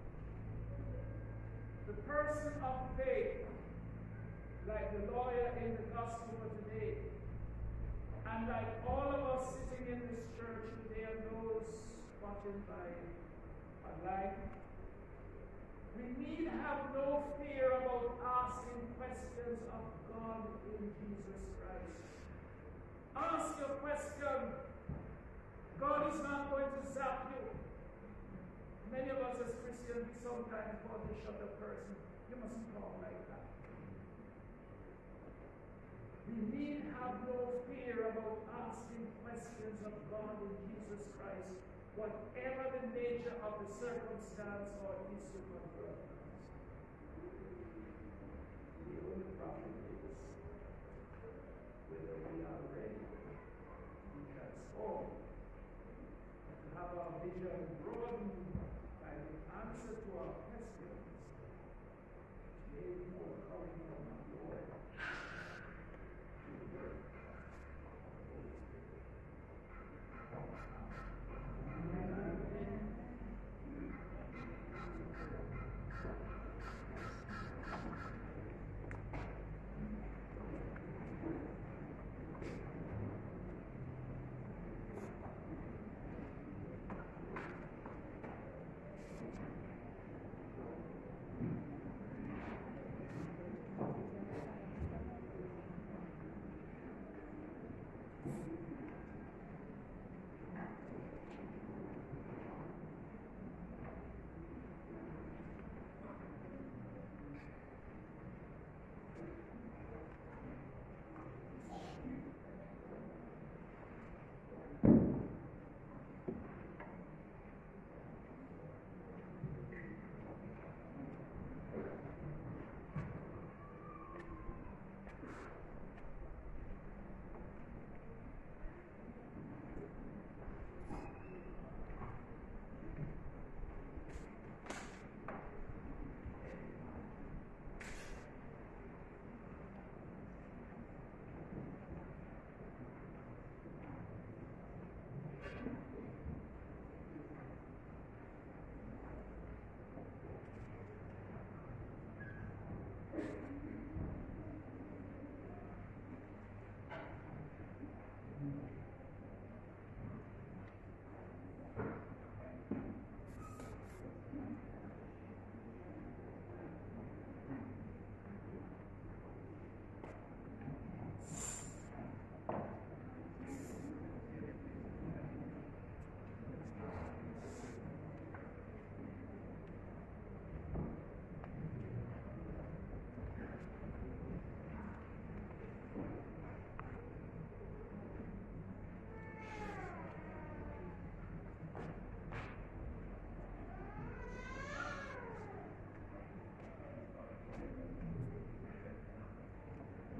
The person of faith, like the lawyer in the gospel for today, and like all of us sitting in this church today and those watching by online, we need have no fear about asking questions of God in Jesus Christ. Ask your question. God is not going to zap you. Many of us as Christians, we sometimes want to shut a person. You mustn't talk like that. We need have no fear about asking questions of God in Jesus Christ, whatever the nature of the circumstance or is to confront us. The only problem is whether we are ready to be transformed, to have our vision broadened by the answer to our questions, which may be forthcoming from our Lord to the work of the Holy Spirit. Amen.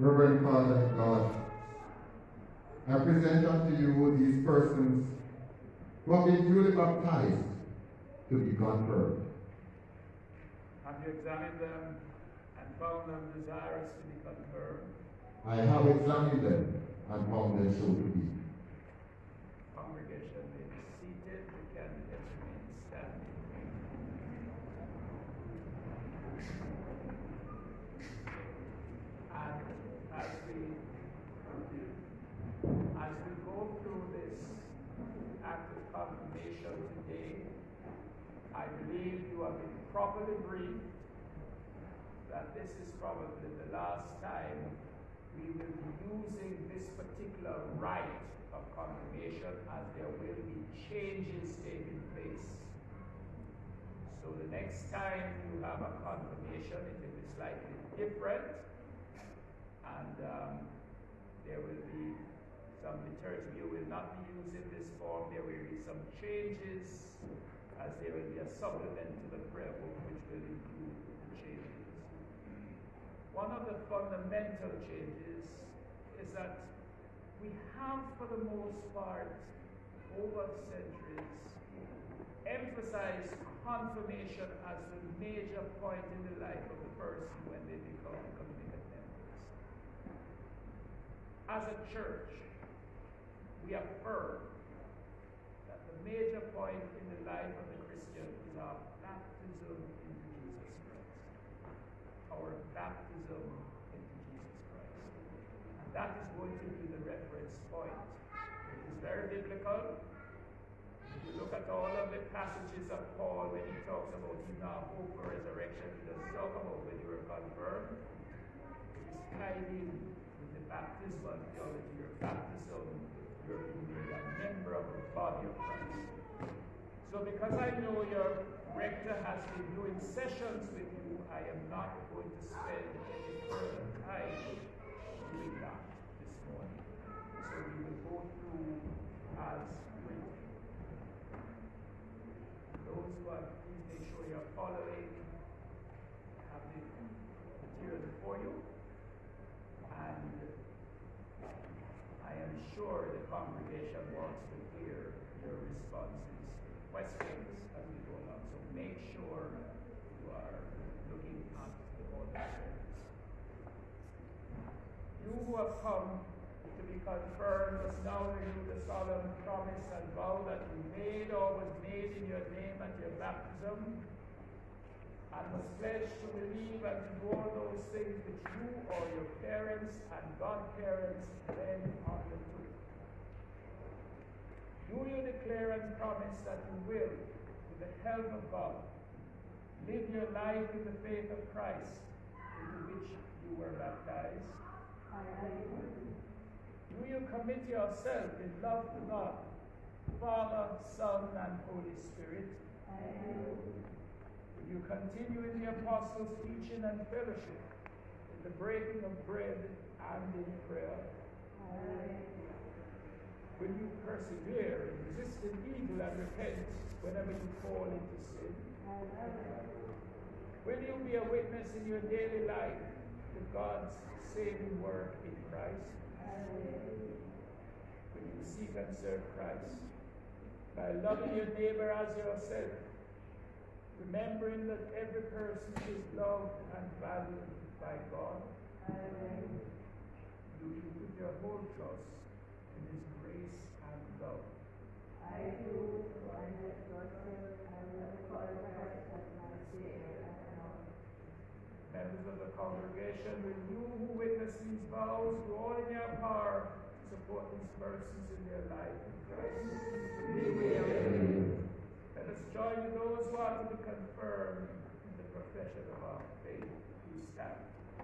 Reverend Father God, I present unto you these persons who have been duly baptized to be confirmed. Have you examined them and found them desirous to be confirmed? I have examined them and found them so to be. Congregation may be seated, the candidates remain standing. And as we as we go through this act of confirmation today, I believe you have been properly briefed that this is probably the last time we will be using this particular rite of confirmation, as there will be changes taking place. So the next time you have a confirmation, it will be slightly different, and um, there will be some liturgy. You will not be using this form. There will be some changes, as there will be a supplement to the prayer book which will include the changes. One of the fundamental changes is that we have, for the most part, over centuries, emphasized confirmation as the major point in the life of the person when they become committed members. As a church, we affirm that the major point in the life of the Christian is our baptism into Jesus Christ. Our baptism into Jesus Christ. And that is going to be the reference point. It is very biblical. If you look at all of the passages of Paul when he talks about in our hope for resurrection, he does talk about when you were confirmed. It is tied in with the baptismal theology. Your baptism, you're being made a member of the body of Christ. So because I know your rector has been doing sessions with you, I am not going to spend any further time doing that this morning. So we will go through as written. Those who are, please make sure you're following, have the material before you. And I am sure the congregation wants to hear your responses to questions as we go along. So make sure you are looking at the order. You who have come to be confirmed must now renew the solemn promise and vow that you made or was made in your name at your baptism, and must pledge to believe and to do all those things which you or your parents and godparents then undertook. Do you declare and promise that you will, with the help of God, live your life in the faith of Christ, into which you were baptized? Do you commit yourself in love to God, Father, Son, and Holy Spirit? Will you continue in the apostles' teaching and fellowship, in the breaking of bread and in prayer? Will you persevere in resisting evil and repent whenever you fall into sin? Will you be a witness in your daily life to God's saving work in Christ? Will you seek and serve Christ by loving your neighbor as yourself, remembering that every person is loved and valued by God? Do you put your whole trust in His grace and love? I do, for I have yourself and will call Christ as my Savior and Lord. Members of the congregation, will you who witness these vows do all in your power to support these persons in their life in Christ? Let us join with those who are to be confirmed in the profession of our faith. Please stand.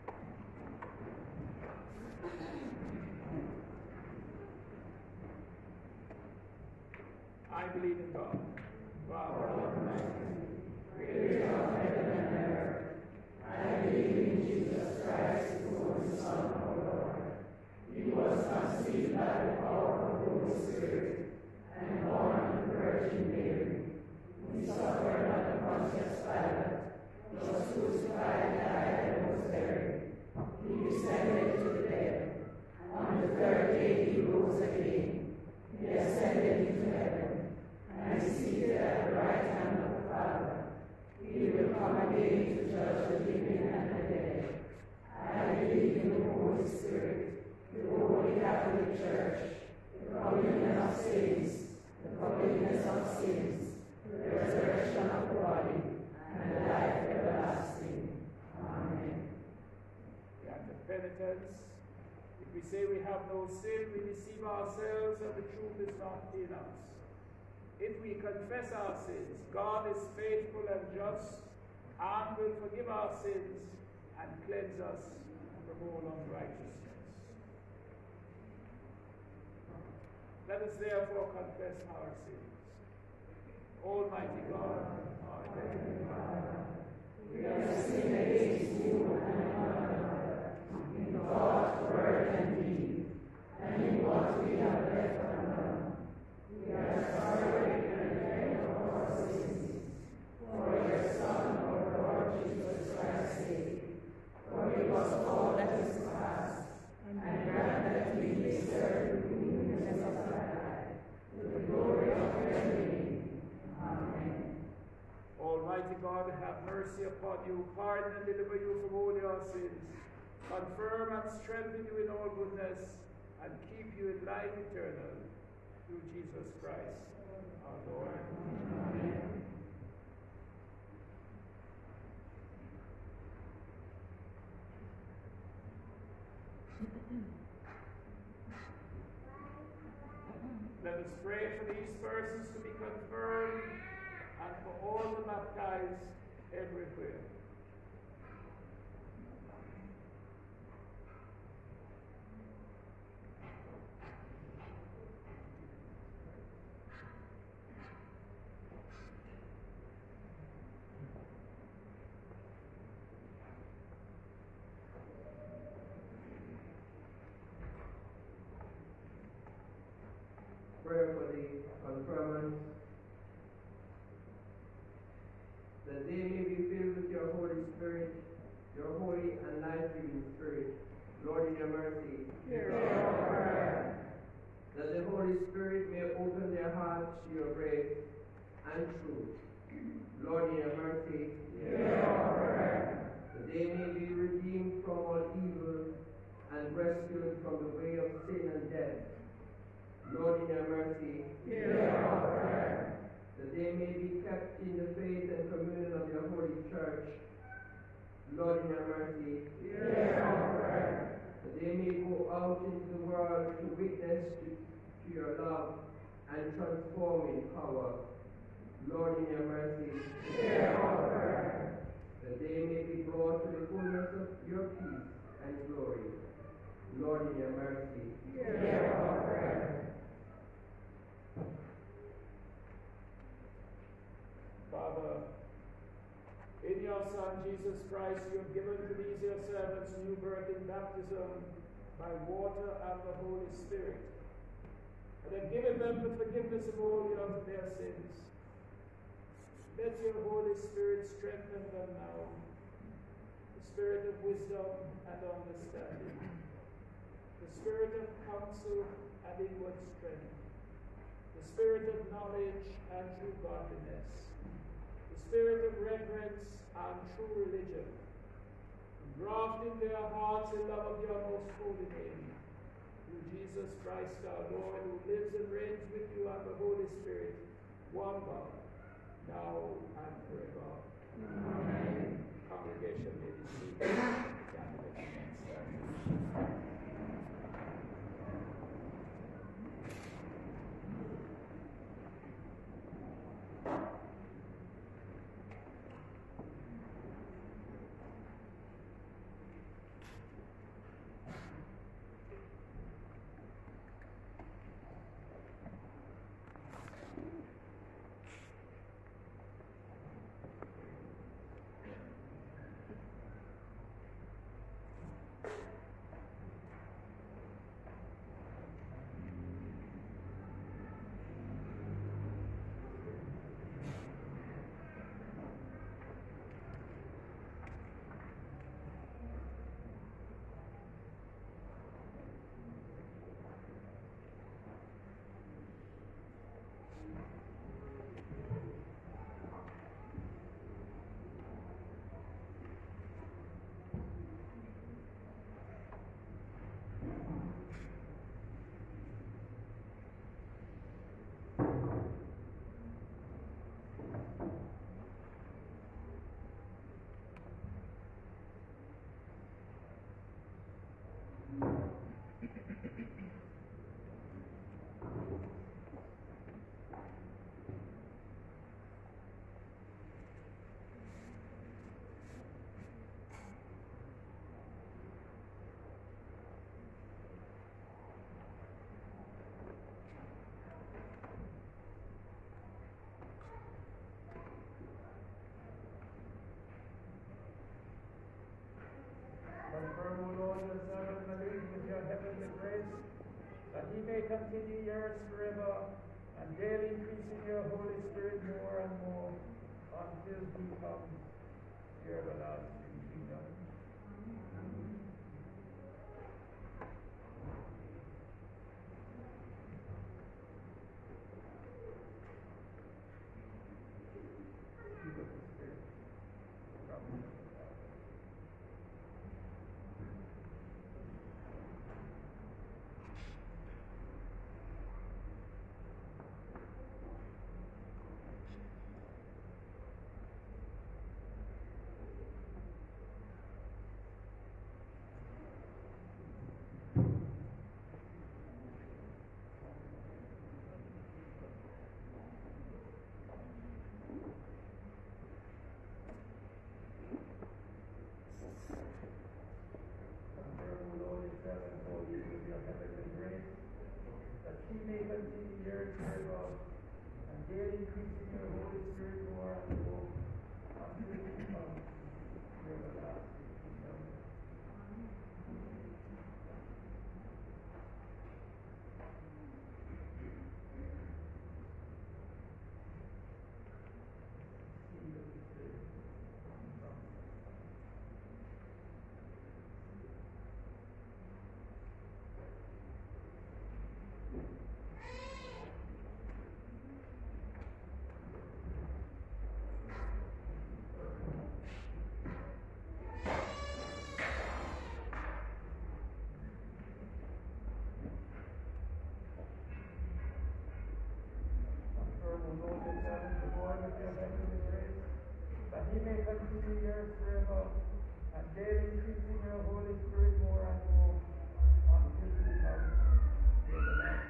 I believe in God, Father Almighty, creator of heaven and earth. I believe in Jesus Christ, who was the Son of our Lord. He was conceived by the power of the Holy Spirit and born of the Virgin Mary. He suffered under Pontius Pilate. He was crucified, died, and was buried. He descended to the dead. have no sin, we deceive ourselves and the truth is not in us. If we confess our sins, God is faithful and just and will forgive our sins and cleanse us from all unrighteousness. Let us therefore confess our sins. Almighty God, our Heavenly Father, we have sinned against you and one another, in thought, word, and deed, and in what we have left undone. We are sorry and repent of our sins. For your Son, our Lord Jesus Christ's sake, forgive us all that is past, and grant that we may serve you in the newness of life, to the glory of your name. Amen. Almighty God, have mercy upon you, pardon and deliver you from all your sins, confirm and strengthen you in all goodness, and keep you in life eternal, through Jesus Christ, our Lord. Amen. Let us pray for these persons to be confirmed and for all the baptized everywhere. Prayer for the confirmants, that they may be filled with your Holy Spirit, your holy and life-giving Spirit. Lord, in your mercy, hear our prayer. That the Holy Spirit may open their hearts to your grace and truth. Lord, in your mercy, hear our prayer. That they may be redeemed from all evil and rescued from the way of sin and death. Lord, in your mercy, hear our prayer. That they may be kept in the faith and communion of your holy church. Lord, in your mercy, hear our prayer. That they may go out into the world to witness to, to your love and transform in power. Lord, in your mercy, hear our prayer. That they may be brought to the fullness of your peace and glory. Lord, in your mercy, hear our prayer. Father, in your Son, Jesus Christ, you have given to these your servants new birth in baptism by water and the Holy Spirit, and have given them the forgiveness of all your, their sins. Let your Holy Spirit strengthen them now, the spirit of wisdom and understanding, the spirit of counsel and inward strength, the spirit of knowledge and true godliness, the spirit of reverence and true religion. Graft in their hearts in love of your most holy name, through Jesus Christ our Lord, who lives and reigns with you and the Holy Spirit, one God, now and forever. Amen. Congregation may be seated. Candidate and stand. continue yours forever, and daily increasing your Holy Spirit more and more, until he comes, your everlasting kingdom. That he may continue yours forever, and daily increasing your Holy Spirit more and more, until he comes to the last.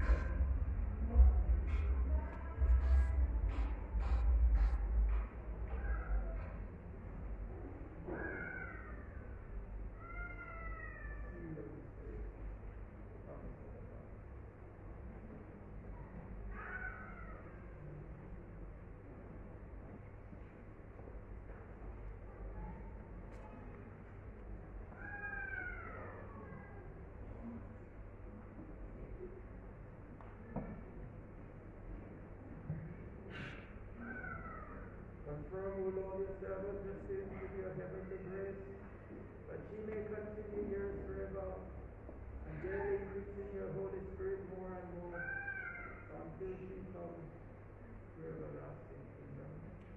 Confirm, O Lord, your servant receives with your heavenly grace, that she may continue yours forever, and daily increasing your Holy Spirit more and more, until she comes to your everlasting kingdom.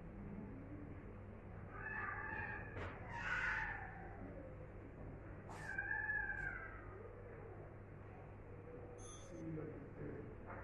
Seal of the Spirit.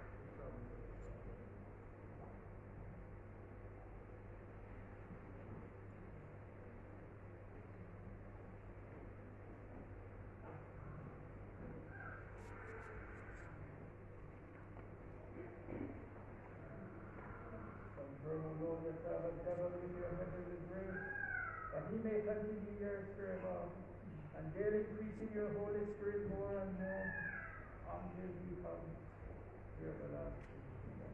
Lord, your servant, ever with your heavenly grace, that he may continue yours forever, and daily increasing your Holy Spirit more and more, until he comes to your everlasting kingdom.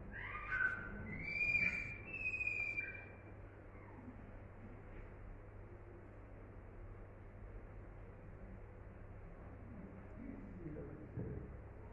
Seal of the Spirit.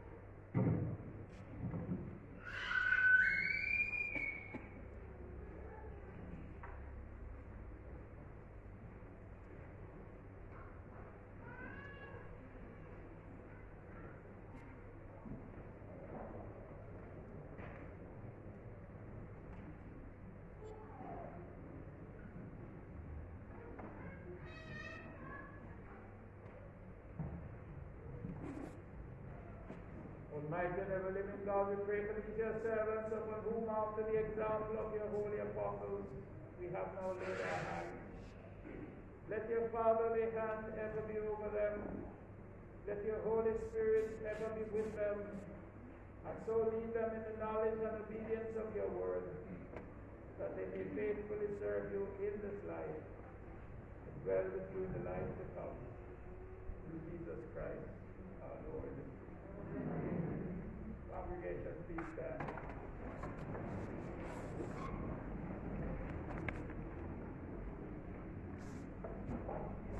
Almighty and ever-living God, we pray for these your servants, upon whom, after the example of your holy apostles, we have now laid our hands. Let your fatherly hand ever be over them. Let your Holy Spirit ever be with them, and so lead them in the knowledge and obedience of your word, that they may faithfully serve you in this life, and dwell with you in the life to come. Through Jesus Christ, our Lord. Congregation, please stand.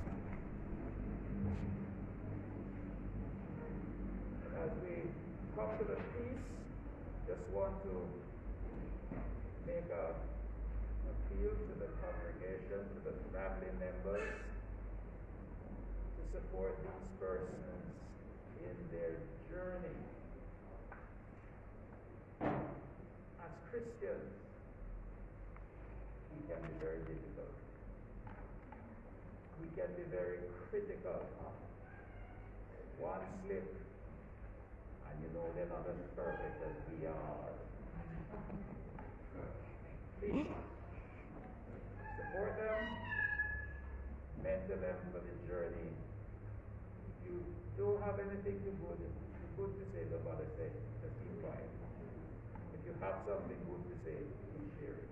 As we come to the peace, just want to make a appeal to the congregation, to the family members, to support these persons in their journey. As Christians, we can be very difficult. We can be very critical. One slip, and you know they're not as perfect as we are. Please, support them, mentor them for the journey. If you don't have anything to good, good to say, don't bother saying, just keep quiet. If you have something good to say, please share it.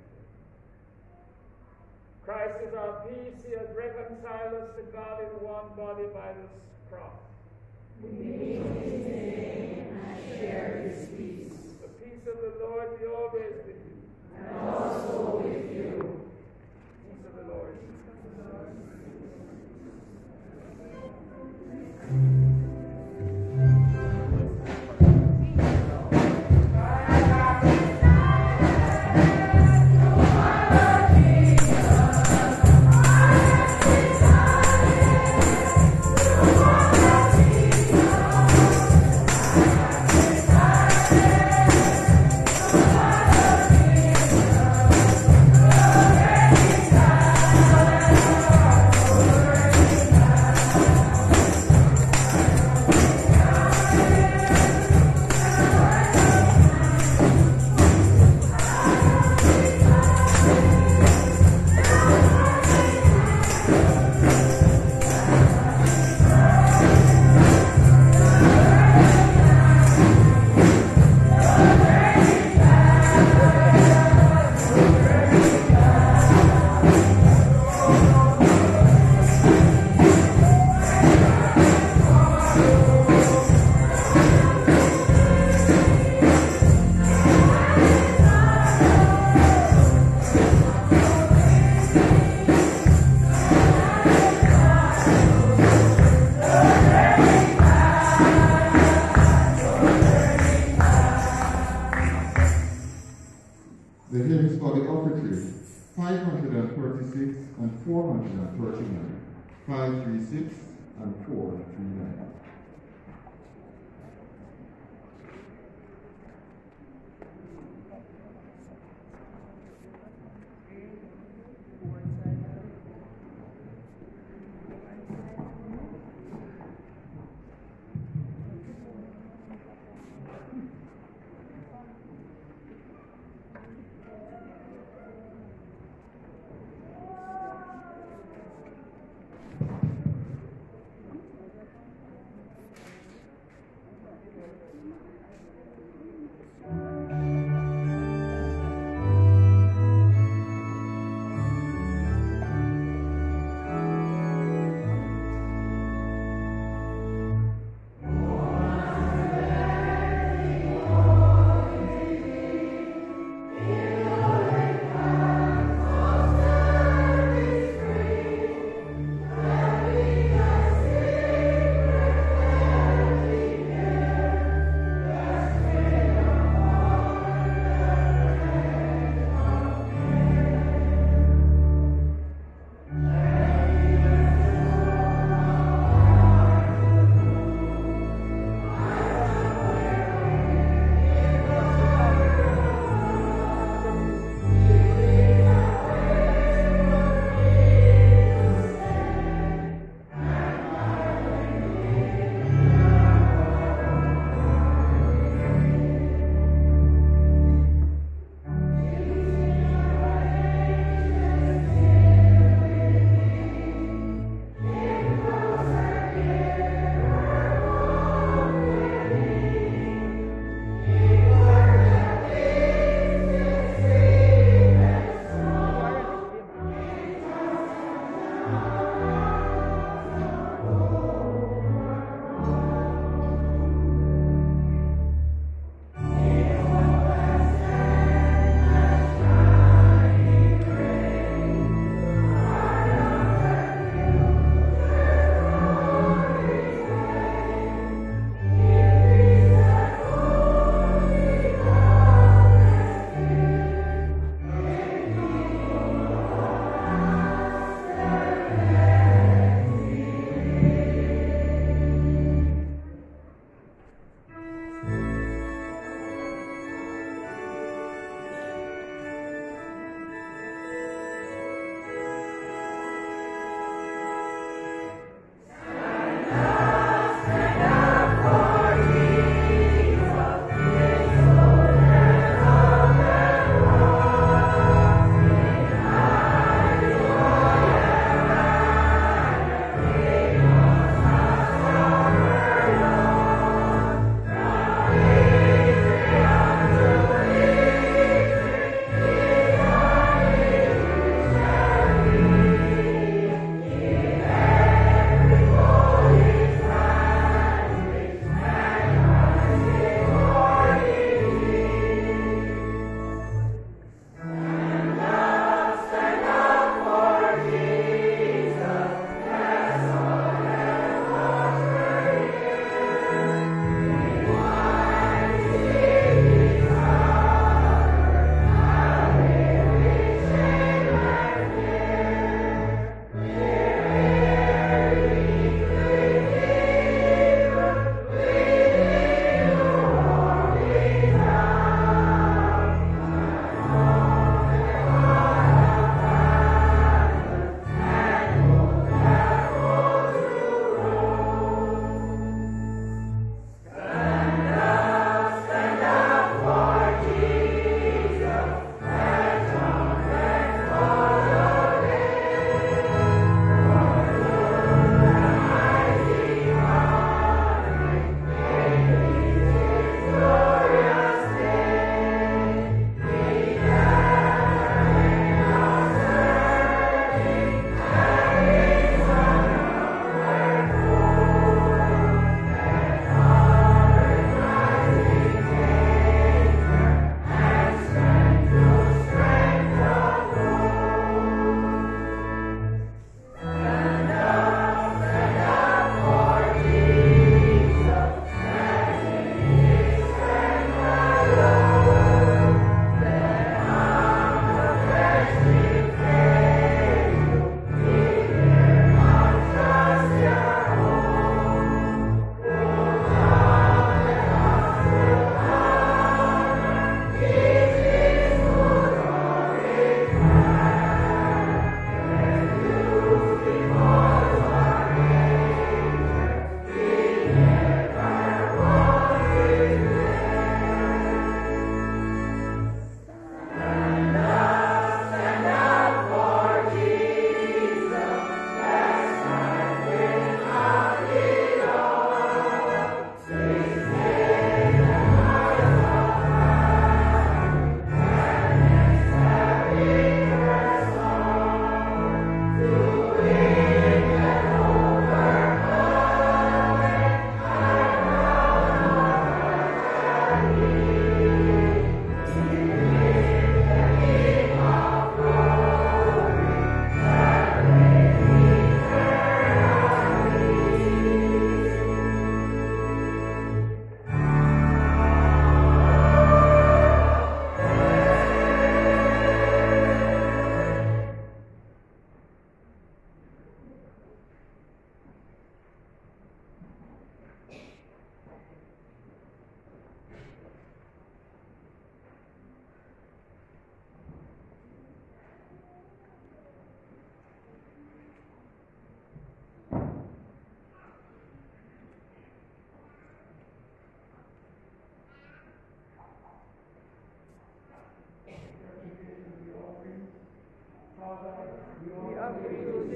Christ is our peace. He has reconciled us to God in one body by this cross. We meet his name and share his peace. The peace of the Lord be always with you. And also with you. Peace of the Lord. The hymns for the offertory, five hundred thirty-six and four hundred thirty-nine, five thirty-six and four thirty-nine.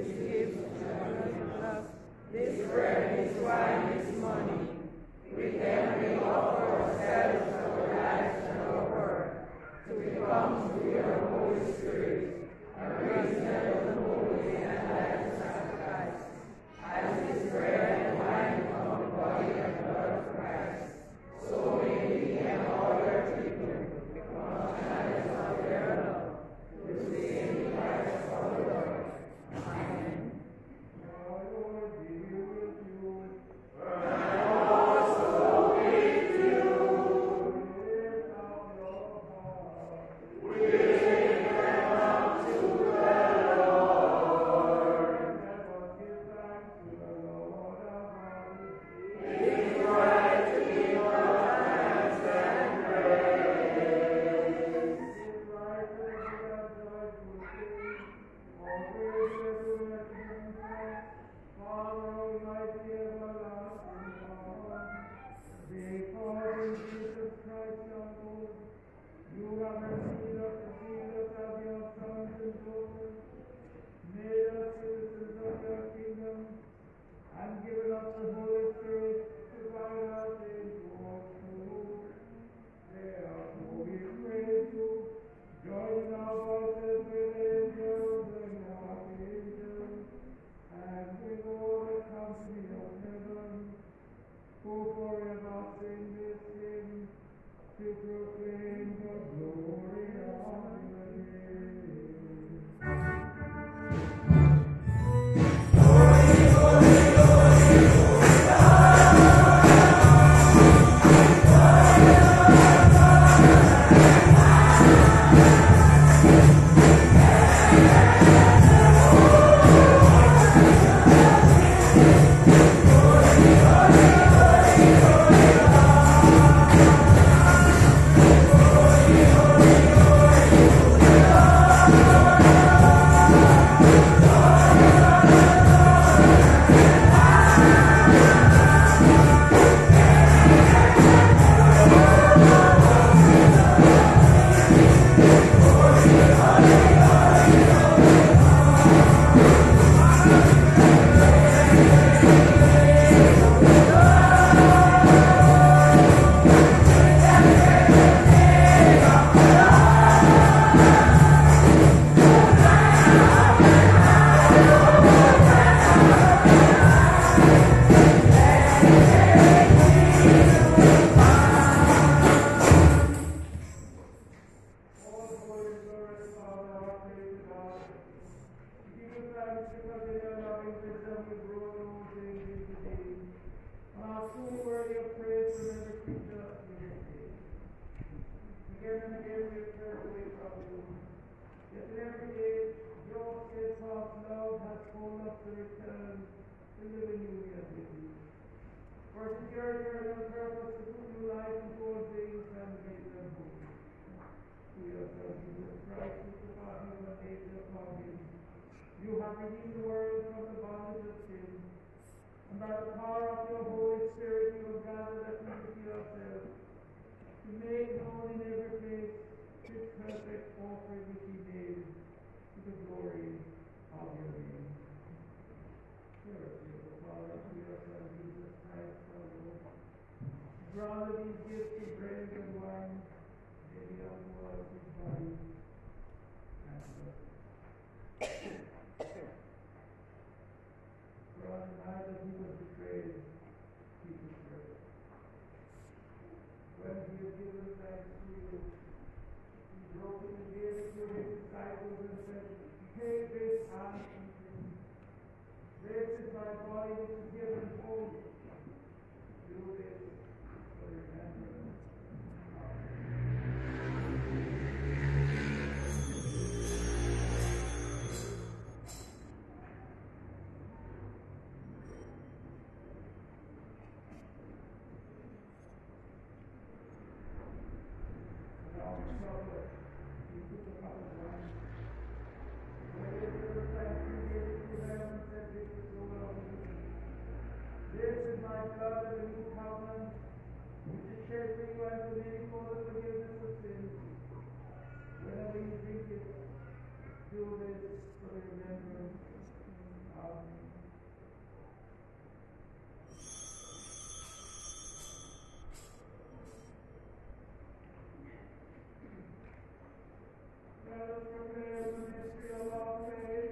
his gifts, his love, this bread, his wine, his money. With them we offer ourselves, our lives, and our work, to become through your Holy Spirit, a reasonable, holy, and life sacrifice. As this bread and wine from the body and blood of Christ, so may we and all your people become channels of their love, through the same Christ our Lord. Amen. Our Lord be with you. And also with you. Lift up your heart. We lift them up to the Lord. Let us give thanks to the Lord our God. It is right to give God thanks and praise. It is right to give God joyful sing. All praises to the King, Father Almighty, everlasting God. Because in Jesus Christ our Lord, you have received us to see us as your sons and daughters, made us citizens of your kingdom, and given us the Holy Spirit to guide us into all truth. Therefore we praise you, joining our voices with angels and archangels, and with all the company of heaven, who forever sing this hymn, to proclaim the glory of your name. All glory and glory, Father, our praise to God. We give you thanks because in your loving wisdom you brought all things into being, and are truly worthy of praise from every creature you have made. Again and again we have turned away from you. Yet in every age, your steadfast love has called us to return to live in union with you. For it is your eternal purpose to put new life into all things and make them holy. Through your Son Jesus Christ, who took our human nature upon him, you have redeemed the world from the bondage of sin, and by the power of your Holy Spirit you have gathered us into yourself, to make known in every place this perfect offering which he made, to the glory of your name. Hear us, dear Father, through your Son Jesus Christ our Lord. Grant these gifts of bread and wine, may be unto us his body and blood. For on the night that he was betrayed, he took bread. When he had given thanks to you, he broke it and gave it to his disciples and said, take this and eat it. This is my body which is given for you. Do this for the remembrance of me. Now, supper, he took a cup of wine. When he had given thanks, he gave it to them and said, this is the will of me. This is my blood of the new covenant, which is shed for you and for many for the forgiveness of sins. Whenever you drink it, do this for the remembrance let us proclaim the mystery of our faith.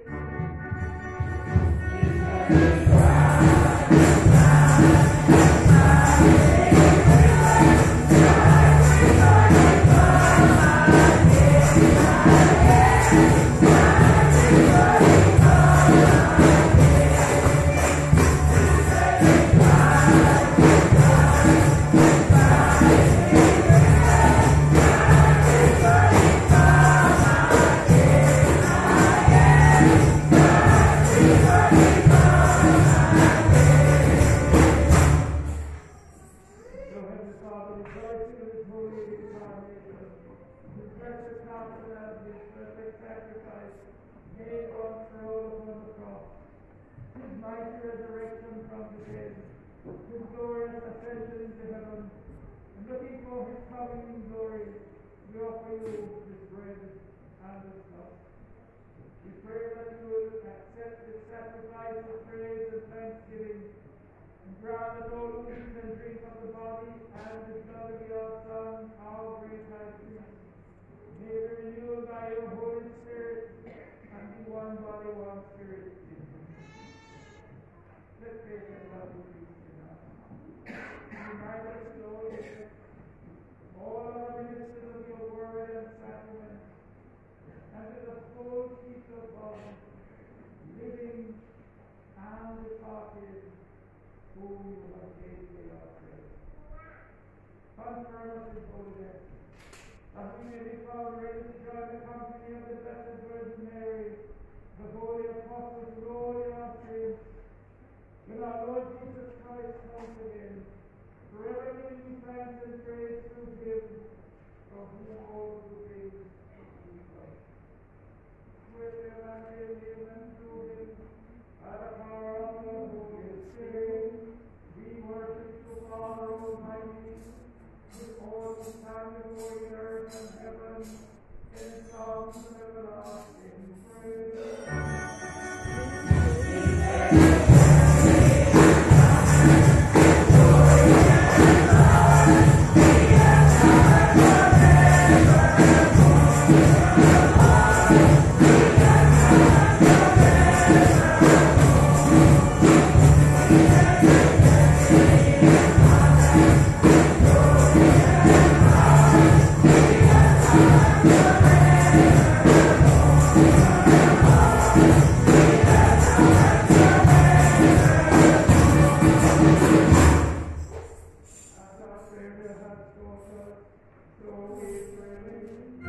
So we pray.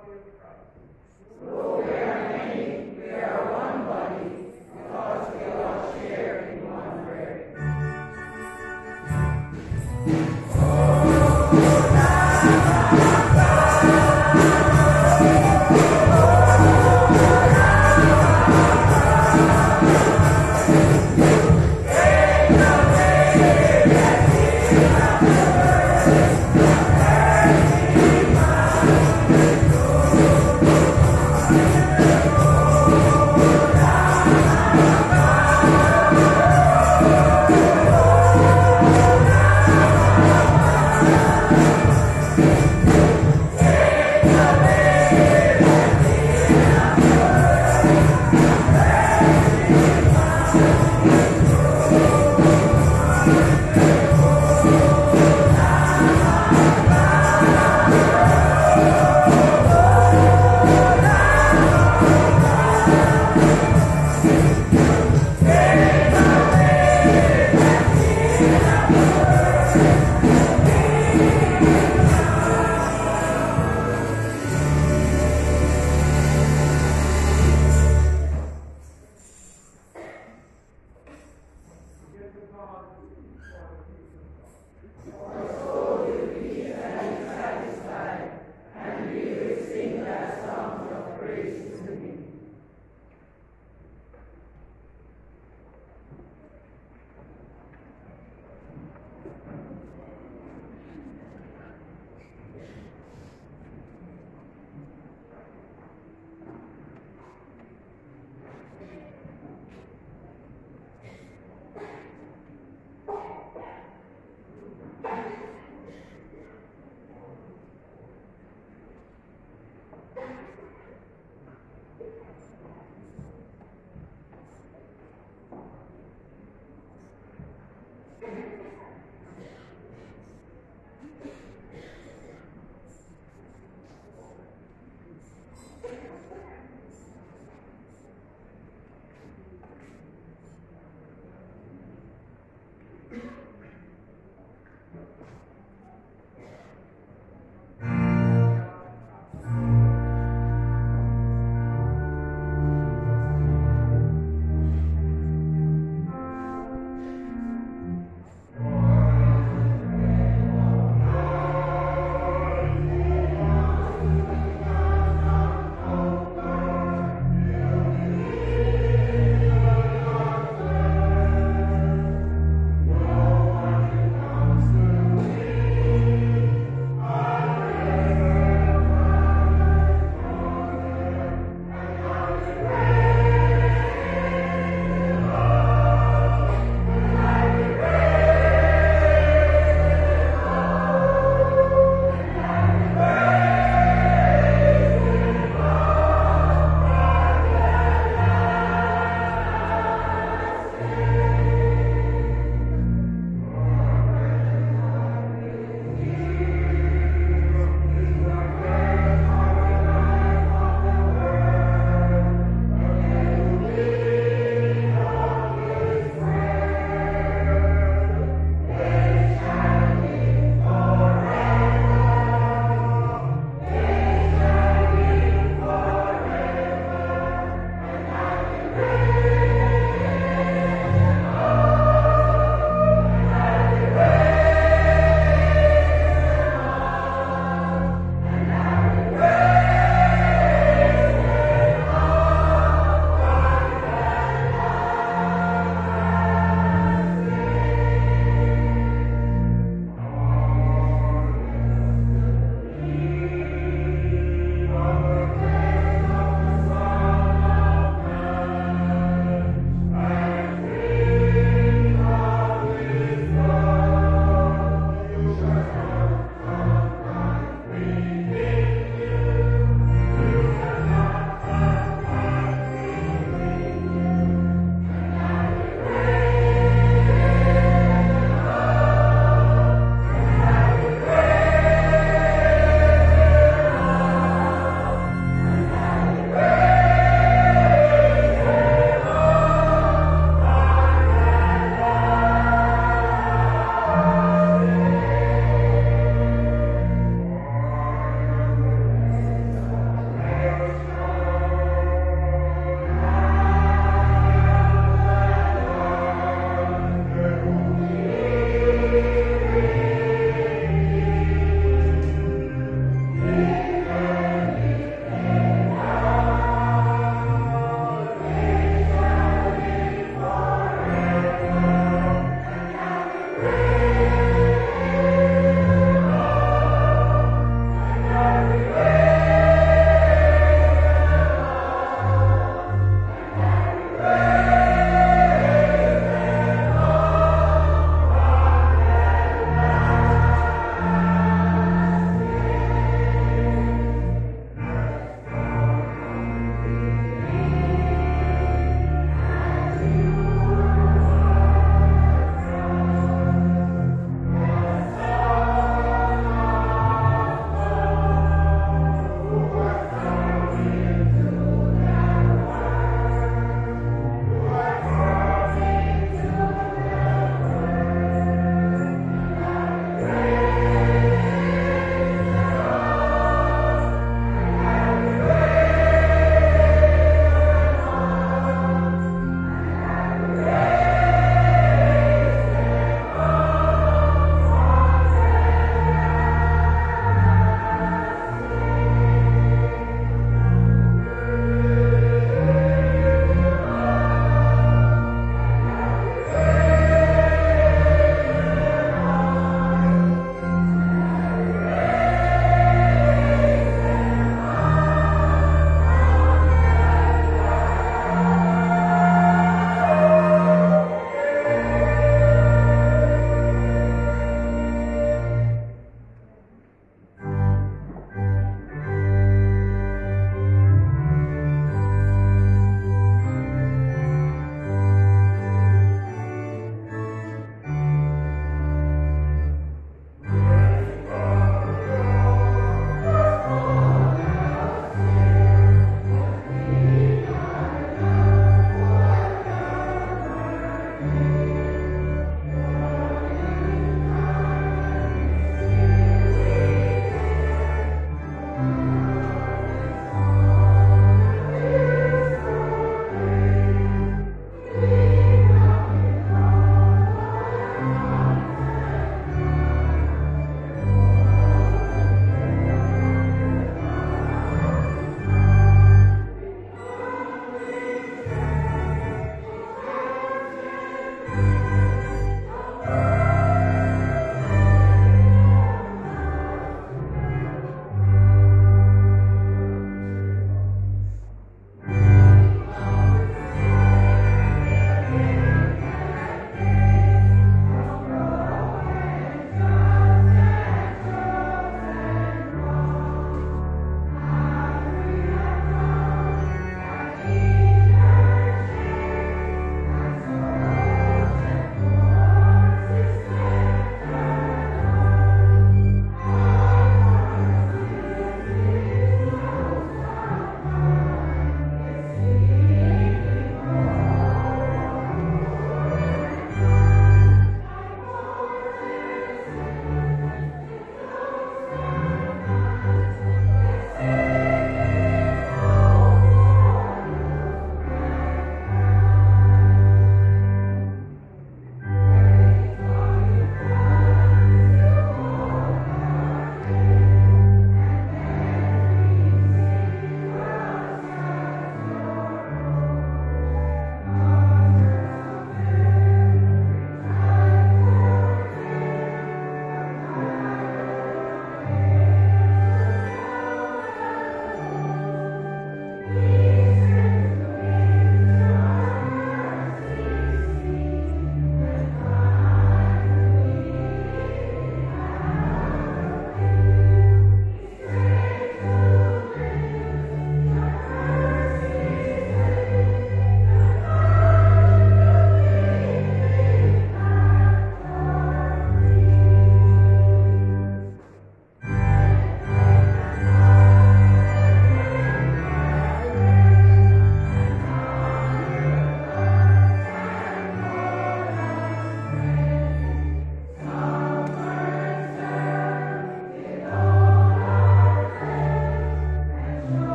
body of Christ. Though we are many, we are one body, because we all share in one bread. Thank you.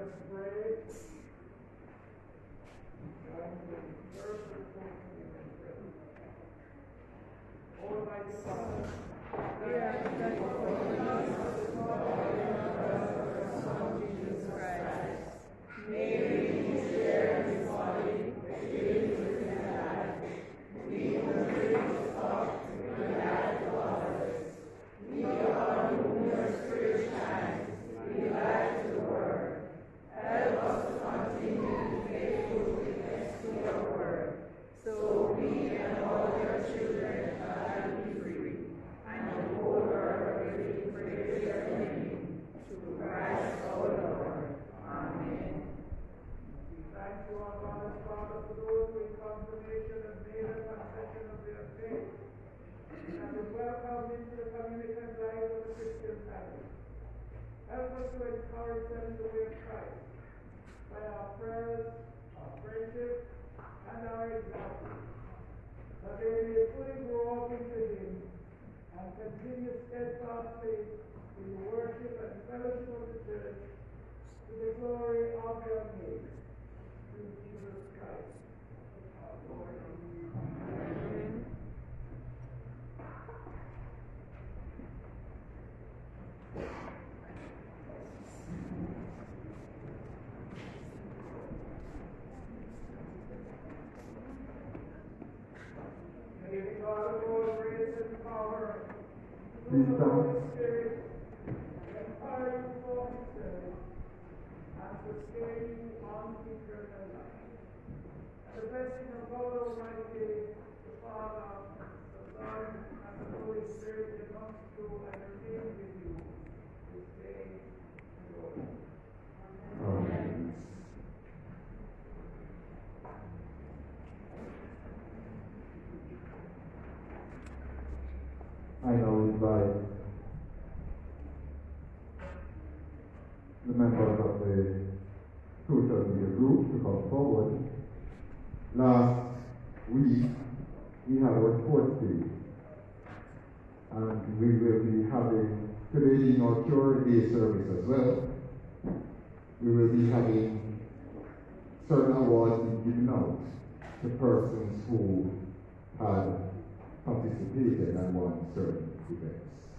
us pray. God, the first and foremost, Almighty Father, we ask that you forgive us of Jesus Christ. May we share his body, his and life. We will bring up the life of others. We are whom your spirit shines. We light the word. Help us to continue to be faithful witness to your word, so we and all your children shall be free, and the whole world will praise your name. Through Christ our Lord. Amen. We thank you, our God and Father, for those who in confirmation have made a confession of their faith, and is welcomed into the community and life of the Christian family. Help us to encourage them in the way of Christ by our prayers, our friendship, and our example, that they may fully grow up into him and continue steadfastly in the worship and fellowship of the church to the glory of your name, through Jesus Christ, our Lord. Amen. May the God of all grace and power, through the Holy Spirit, empower you for his service and sustain you on eternal life. And the blessing of God Almighty, the Father, the Son, and the Holy Spirit be amongst you and remain with you this day and forever. Amen. I now invite the members of the social media group to come forward. Last week, we had our sports day, and we will be having today being our Cure Day service as well. We will be having certain awards being given out to persons who had participated and won certain events.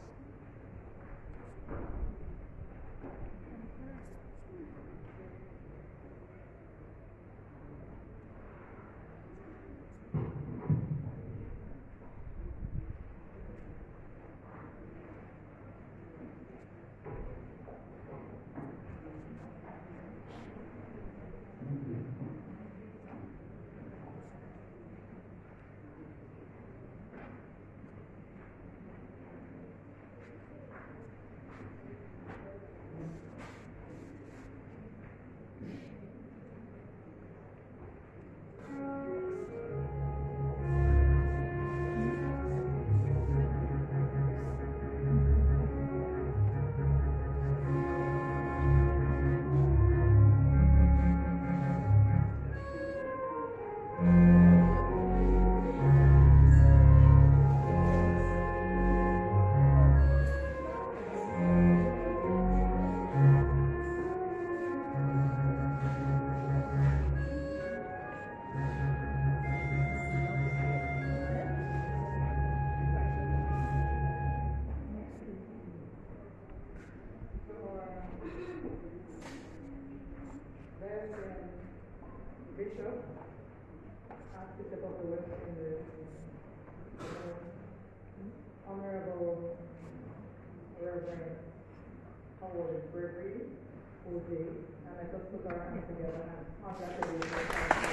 Bishop, Archbishop of the West Indies, Honorable Reverend Howard Gregory, O J, and let us put our hands together and congratulate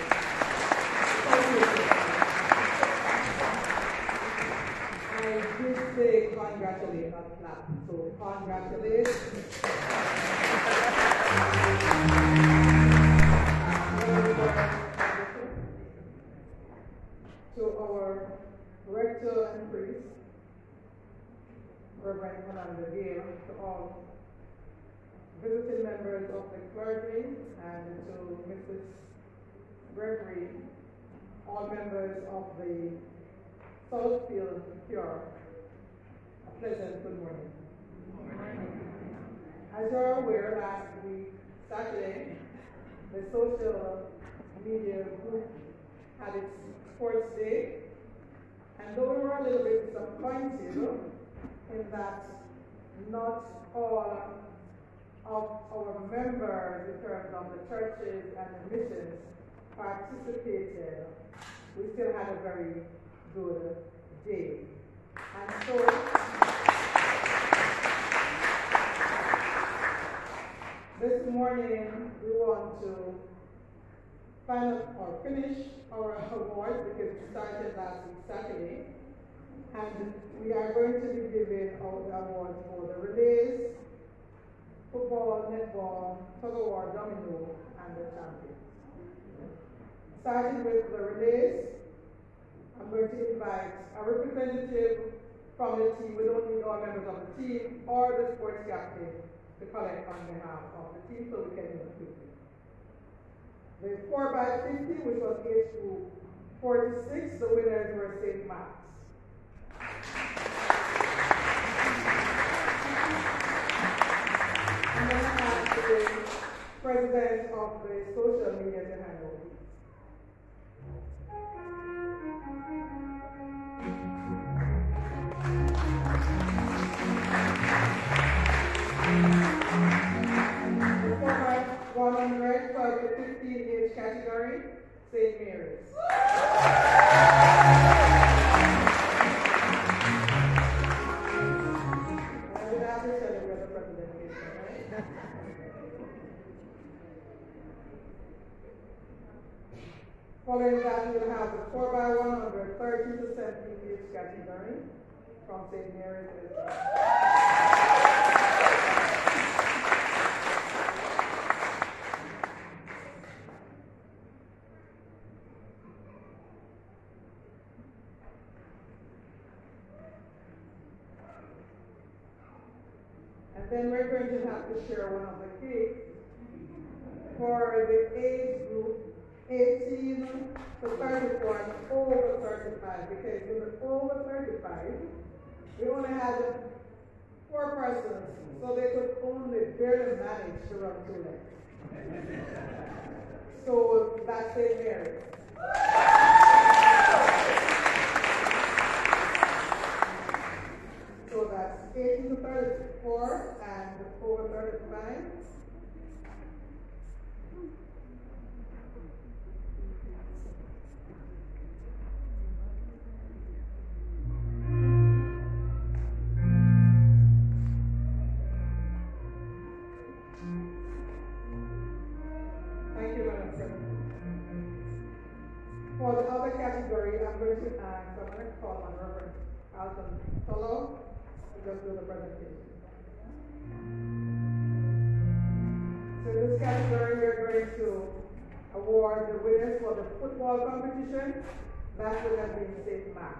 I did say congratulate, not clap, so congratulate. To our rector and priest, Reverend Fernando Gale, to all visiting members of the clergy, and to Missus Gregory, all members of the Southfield Cure, a pleasant good morning. As you are aware, last week, Saturday, the social media group had its sports day, and though we were a little bit disappointed in that not all of our members in terms of the churches and the missions participated, we still had a very good day. And so, this morning we want to final or finish our awards because we started last week Saturday, and we are going to be giving out the awards for the relays, football, netball, tug of war, domino, and the champions. Starting with the relays, I'm going to invite a representative from the team. We don't need all members of the team or the sports captain to collect on behalf of the team so we can move quickly. The four by fifty, which was age group forty-six, the winners were Saint Max. I'm going to ask the president of the social media to hand over. one hundred for the fifteen age category, Saint Mary's. I would have to celebrate the presentation, right? Following that, we will have the four by one hundred, thirteen to seventeen age category from Saint Mary's. And then we're going to have to share one of the cakes for the age group eighteen to thirty-four and over thirty-five, because in the over thirty-five, we only had four persons, so they could only barely manage to run two legs. So that's Saint Mary's. So that's eighteen to thirty-four and over thirty-five. Thank you, Madam Secretary. For the other category, I'm going to ask, I'm going to call on Reverend Alton Solo to just do the presentation. So in this category, we're going to award the winners for the football competition. That would have been Saint Max.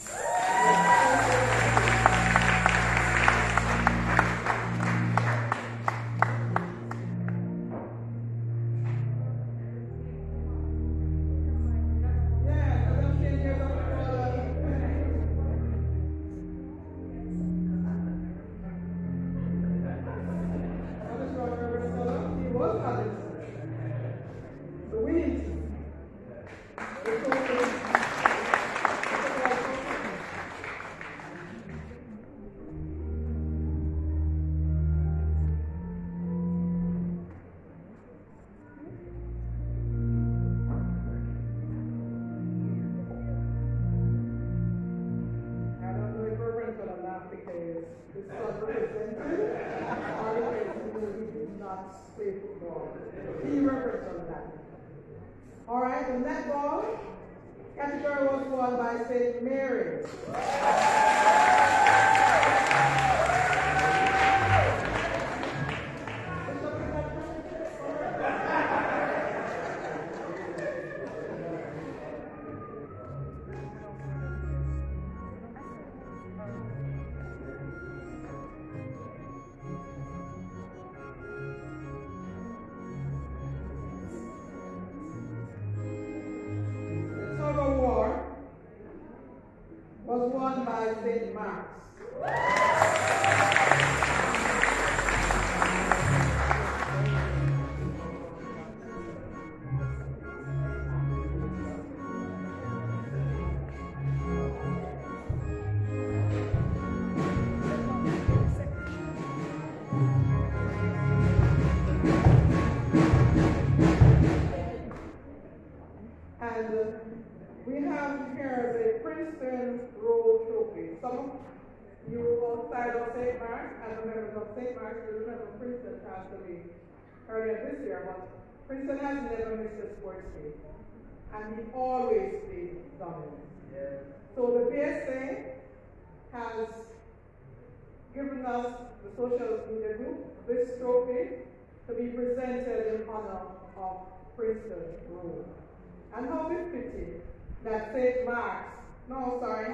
All right, the netball category was won by Saint Mary's. was won by Saint Max. And we have here the Princeton Roll Trophy. Some of you outside of Saint Mark's, as a member of Saint Mark's, you remember Princeton passed away earlier this year, but Princeton has never missed a sports day. And he always played dominant. Yes. So the P S A has given us, the social media group, this trophy to be presented in honor of Princeton Road. And how befitting that Saint Mark's, no, sorry.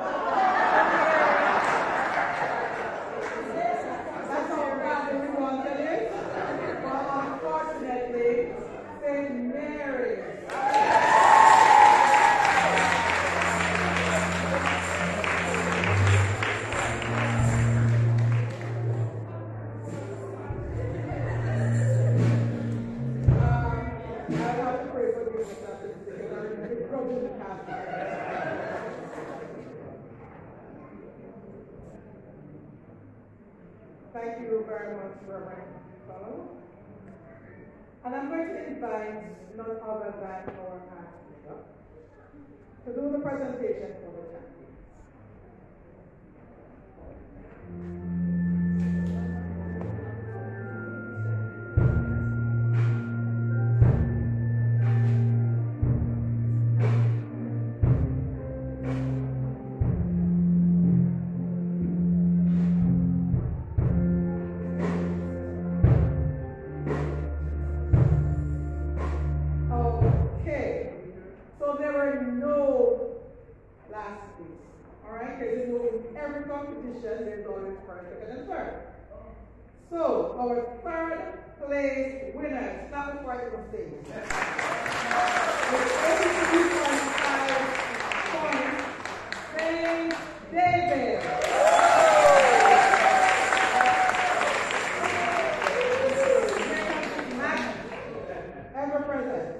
That's how proud we wanted it. But unfortunately, Saint Mary's. Thank you very much, Reverend Fellow. And I'm going to invite none other than our pastor to do the presentation for the champions. There's always first, second, and third. So, our third place winners, not before I even say it. With eighty-three point five points, Saint David. Max, ever present.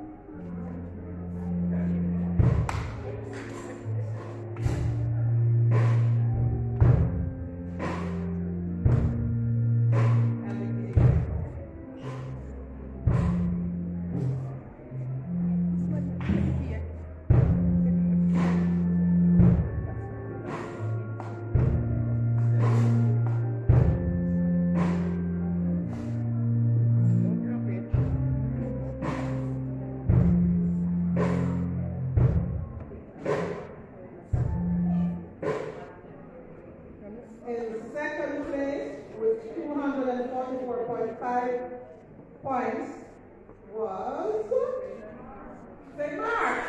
Points was Saint Mark.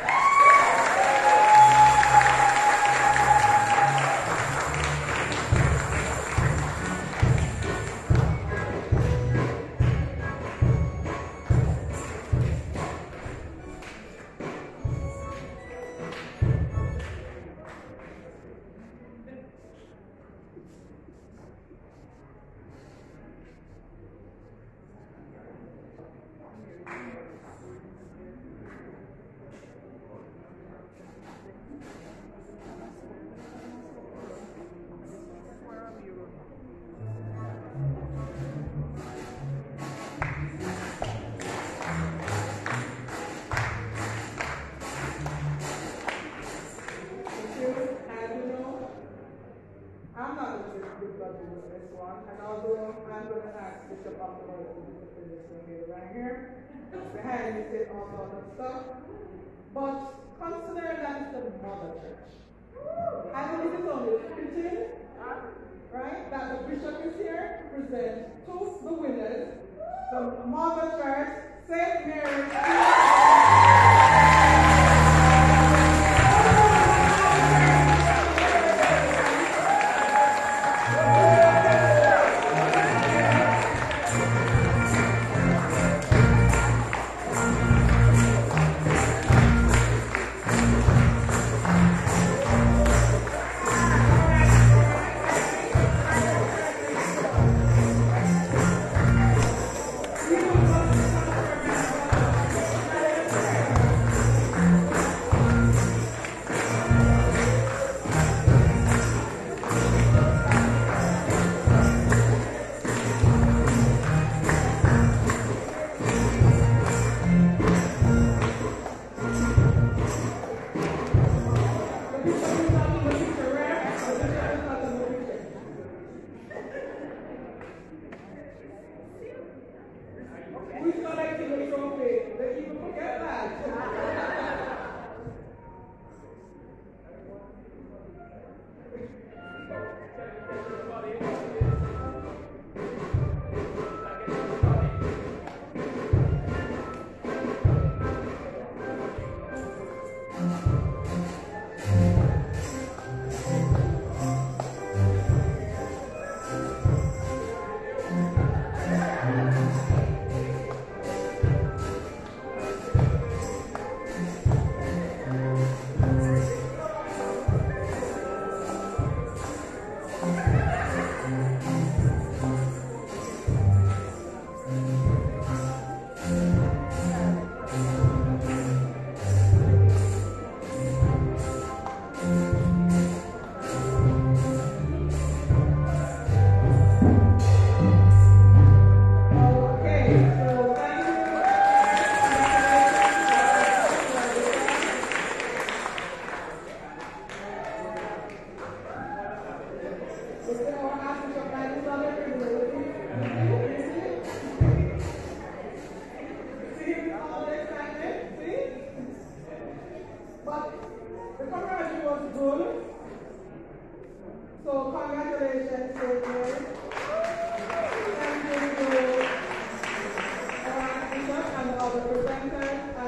Behind me say all sorts of stuff. But consider that it's the mother church. I think it is only fitting, right, that the bishop is here to present to the winners, the mother church, Saint Mary's.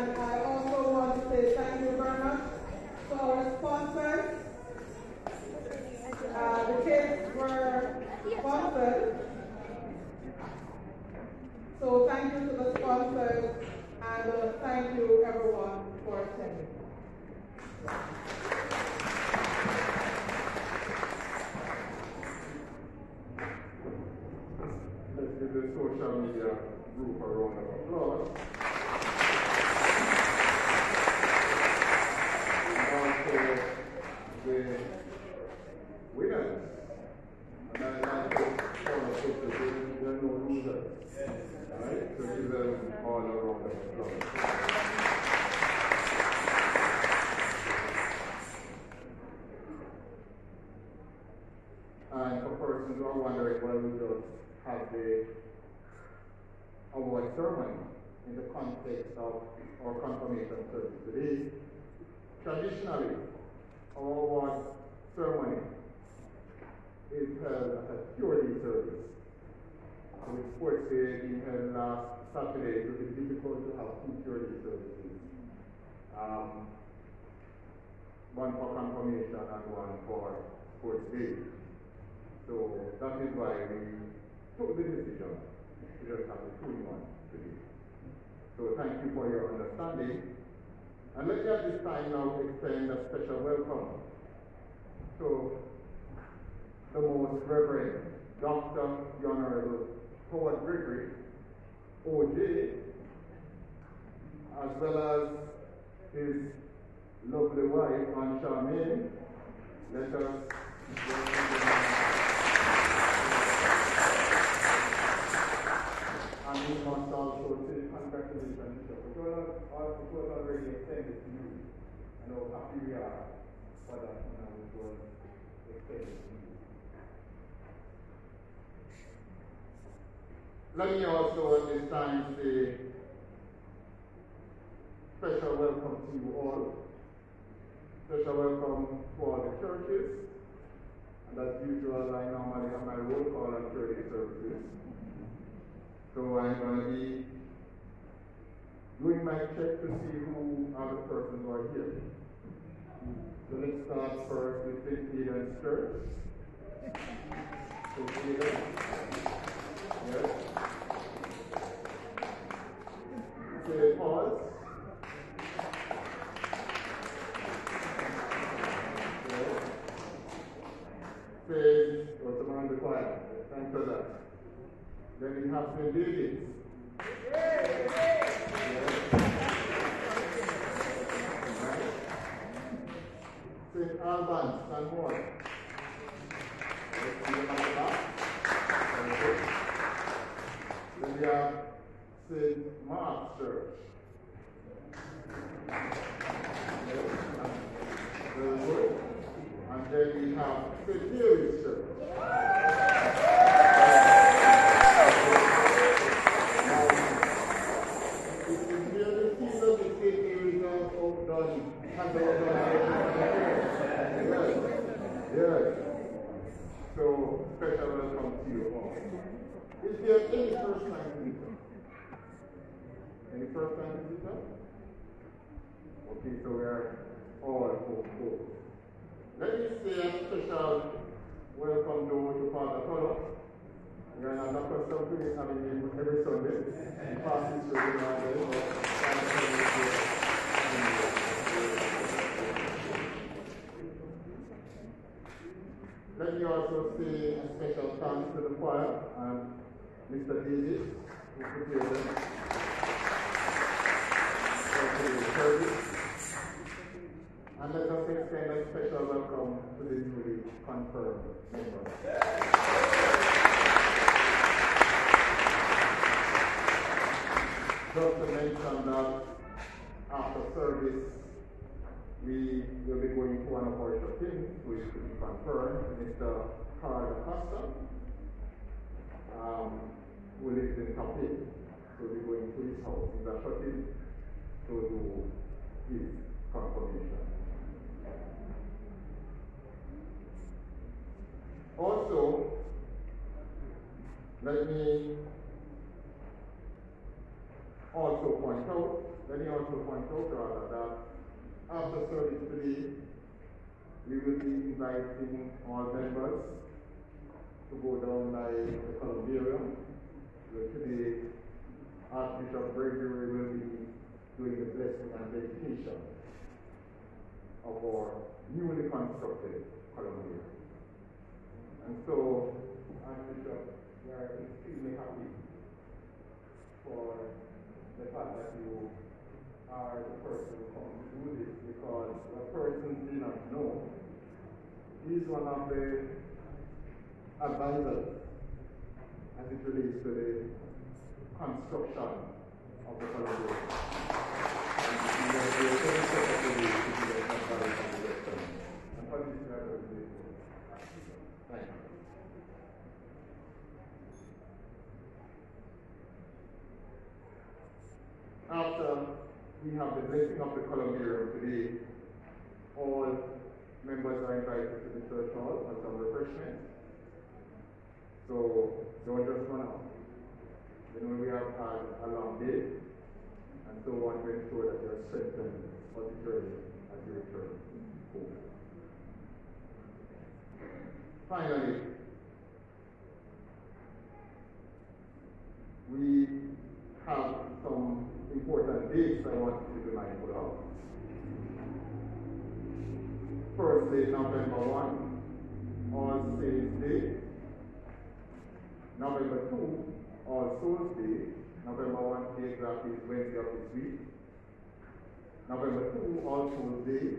And I also want to say thank you very much to our sponsors. Uh, the kids were sponsored. So thank you to the sponsors, and uh, thank you everyone for attending. Let's give the social media group a round of applause. And also the winners. And I like to call the picture, there are no losers. Right? So give them all a round of applause. And for persons who are wondering why we don't have the award ceremony in the context of our confirmation service today, traditionally, our award ceremony is held at a purity service. And with sports day being held last Saturday, it would be difficult to have two purity services. Um, one for confirmation and one for sports day. So that is why we took the decision to just have the two in one today. So thank you for your understanding. And let me at this time now extend a special welcome to the Most Reverend Doctor the Honorable Howard Gregory, O J, as well as his lovely wife, Aunt Charmaine. Let us and we must also say congratulations, Bishop. It was already extended to you. And how happy we are for that honor which was extended to you. Let me also at this time say special welcome to you all. Special welcome to all the churches. And as usual, I normally have my roll call on church services. So I'm going to be doing my check to see who are the persons who are here. So let's start first with Saint Aidan's Church. Saint Aidan. Yes. Saint Paul's. Yes. Saint, what's the man in the choir? Thanks for that. Then we have Saint David's. Yes. Saint Albans and more. Let's see them at the back. Then we have Saint Mark's Church. Yes. Very good. And then we have Saint Mary's Church. Yes. So, special welcome to you all. Is there any first time visitor? Any first time visitor? Okay, so we are all home folks. Let me say a special welcome to Father Color. We are not accustomed to it having him every Sunday. He passes through the Sunday. Let me also say a special thanks to the choir and Mister Davis, who prepared them for the service. And let us extend a special welcome to the newly confirmed members. Just to mention that after service, we will be going to one of our shopping, which will be confirmed, Mister Carl Acosta, um, who lives in Capri. So we'll be going to his house in the shopping to do his confirmation. Also, let me also point out, let me also point out rather that after service today, we will be inviting all members to go down by the columbarium, where today Archbishop Gregory will be doing the blessing and dedication of our newly constructed columbarium. And so, Archbishop, we are extremely happy for the fact that you are the person who come to do this, because a person did not know. He is one of the advisors as it relates to the construction of the columbarium. And he was the very secretary to the advice of the restaurant. And for this, we are very grateful. Thank you. After we have the blessing of the columbarium today, all members are invited to the church hall for some refreshment. So don't just run out. You know, we have had a long day, and so we want to ensure that you are strengthened for the journey as you return home. Finally, we have some important dates I want you to be mindful of. Firstly, November first, All Saints Day. November second, All Souls Day. November first, the exact is Wednesday of this week. November second, All Souls Day.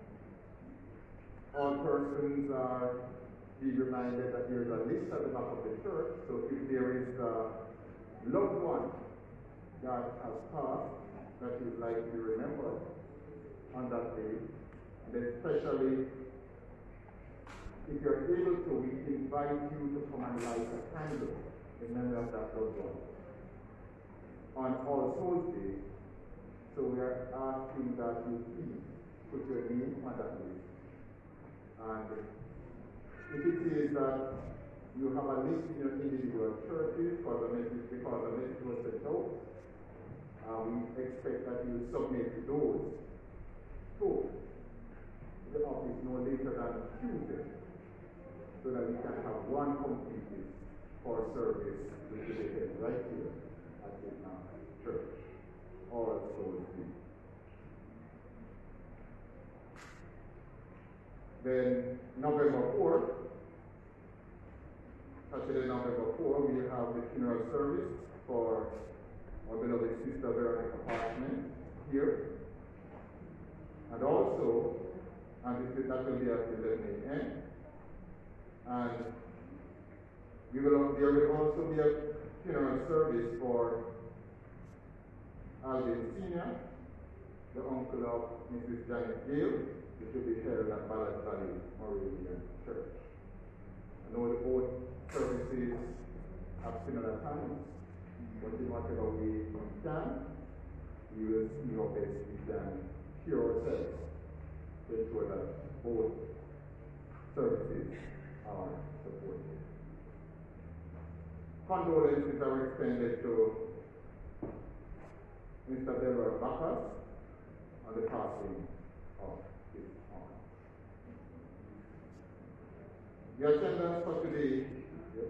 All persons are be reminded that there is a list at the back of the church, so if there is a loved one that has passed that you'd like to remember on that day, and especially if you're able to, we invite you to come and light a candle in memory of that loved one on All Souls Day. So we are asking that you please put your name on that list. And if it is that you have a list in your individual churches for the message, because the message was sent out, um, we expect that you submit those to the office no later than Tuesday, so that we can have one complete list for service which is held right here at the church. All Souls Day. Then November fourth, Saturday, November fourth, we have the funeral service for our beloved sister Veronica Parchment here. And also, and this, that will be at eleven a m And we will, there will also be a funeral service for Alvin Senior, the uncle of Missus Janet Gale, which will be held at Ballard Valley Moravian Church. I know the both services have similar times, but in whatever way we can, we will see how best we can cure ourselves to ensure that both services are supported. Condolences are extended to Mister Delroy Bacchus on the passing of his aunt. The attendance for today, yes.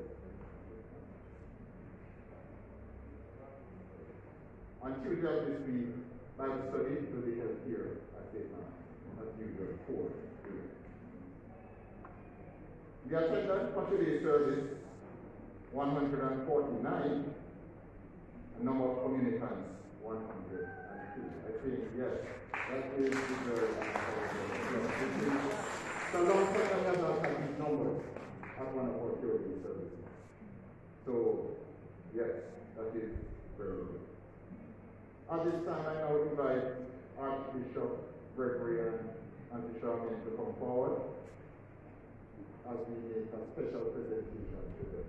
On Tuesday of this week, Bible study will be held here at Cayman, as usual, four p m The attendance for today's service, one hundred forty-nine, the number of communicants, one hundred two. I think, yes, that is the It's a long time I have not had these numbers at one of our curating services. So, yes, that is very good. At this time, I now invite Archbishop Gregory and Auntie Charmaine to come forward as we make a special presentation to them.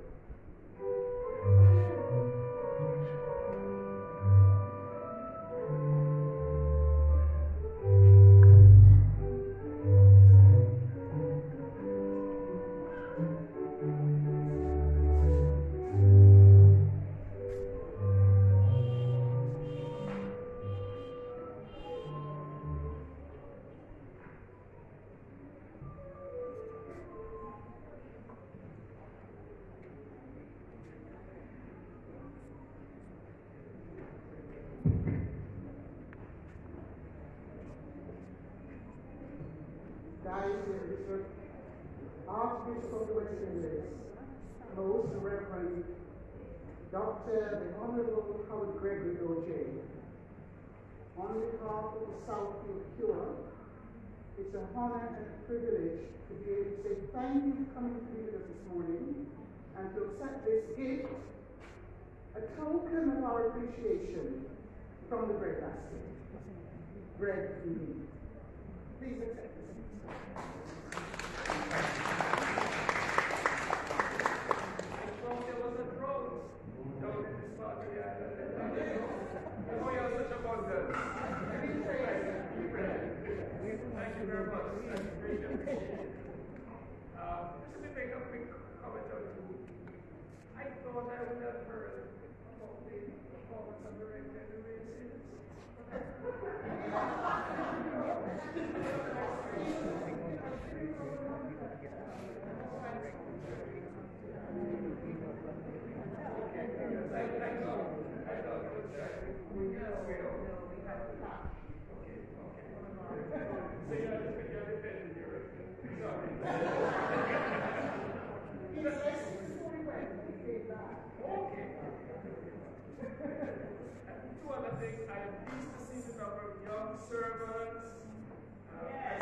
Diocese, Archbishop of the West Indies, Most Reverend Doctor the Honorable Howard Gregory O J, on behalf of the Southfield Cure, it's an honor and a privilege to be able to say thank you for coming to be with us this morning and to accept this gift, a token of our appreciation from the bread basket. Bread indeed. Please accept this. I thought there was a throne down in this part of the island. Oh, you have such abundance. Thank you very much. That's greatly appreciated. Uh, just to make a quick comment or two, I thought I would have heard about the performance of the originators. Two other things, I am pleased to see the number of young servants. Uh, yes.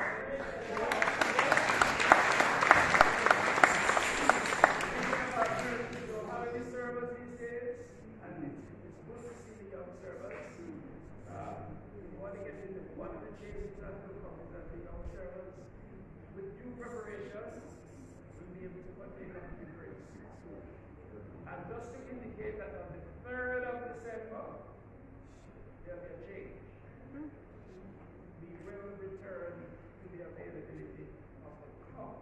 How many servants these days? And it's, it's good to see the young servants. Uh, we want to get into one of the changes that will come is that the young servants, with due preparation, will be able to partake of the grace. And just to indicate that on the third of December, there will be a change. We will return to the availability of the cup.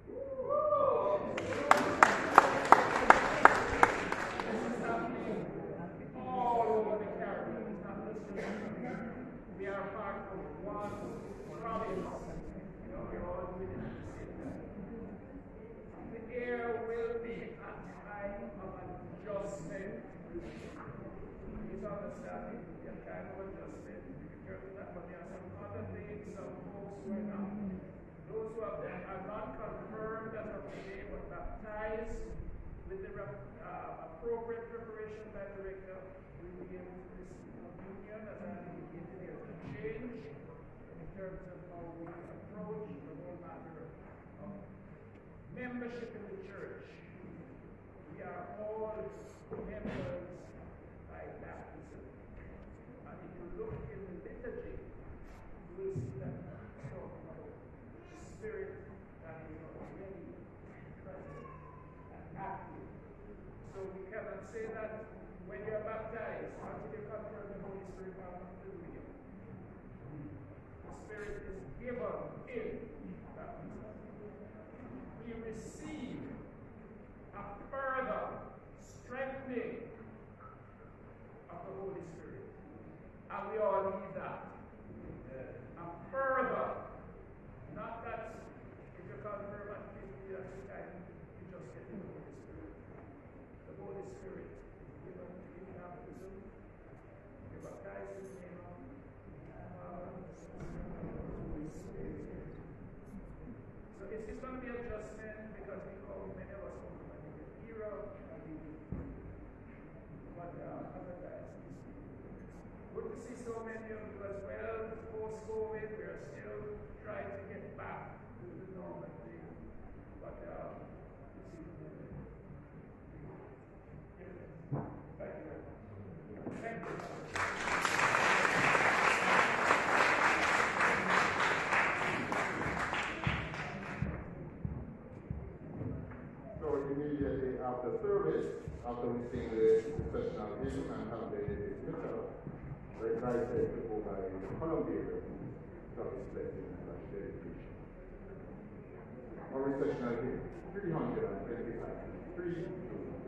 This is happening all over the Caribbean. It's not just Jamaica. We are part of one province. You know, we're all doing it at the same time. The air will be a time of adjustment. Please understand it will be a time of adjustment. But there are some other things, some folks who are not. Those who are, are not confirmed as of today but baptized with the uh, appropriate preparation by the rector will be able to receive communion. As I indicated, there's a change in terms of how we approach the whole matter of membership in the church. We are all members by baptism. And if you look in the liturgy, you will see that it's talking about the Spirit that is already present and active. So we cannot say that when you are baptized, until you confirm the Holy Spirit comes into you. The Spirit is given in baptism. We receive a further strengthening of the Holy Spirit. And we all need that. A further, not that if you confirm at fifty at the time, you just get the Holy Spirit. The Holy Spirit is given in baptism. You baptize in the name of the Father, Holy Spirit. So it's, it's going to be adjustment because we call many of us from the era. But uh, other diocese. Good to see so many of you as well. Post-COVID, we are still trying to get back to the normal thing. But uh, thank you very much. Thank you. So immediately after service, after we sing the professional hymn and have the dismissal, we're invited to go by the column-bearer to have his blessing and have dedication. Our recessional hymn, three hundred twenty-five, three two.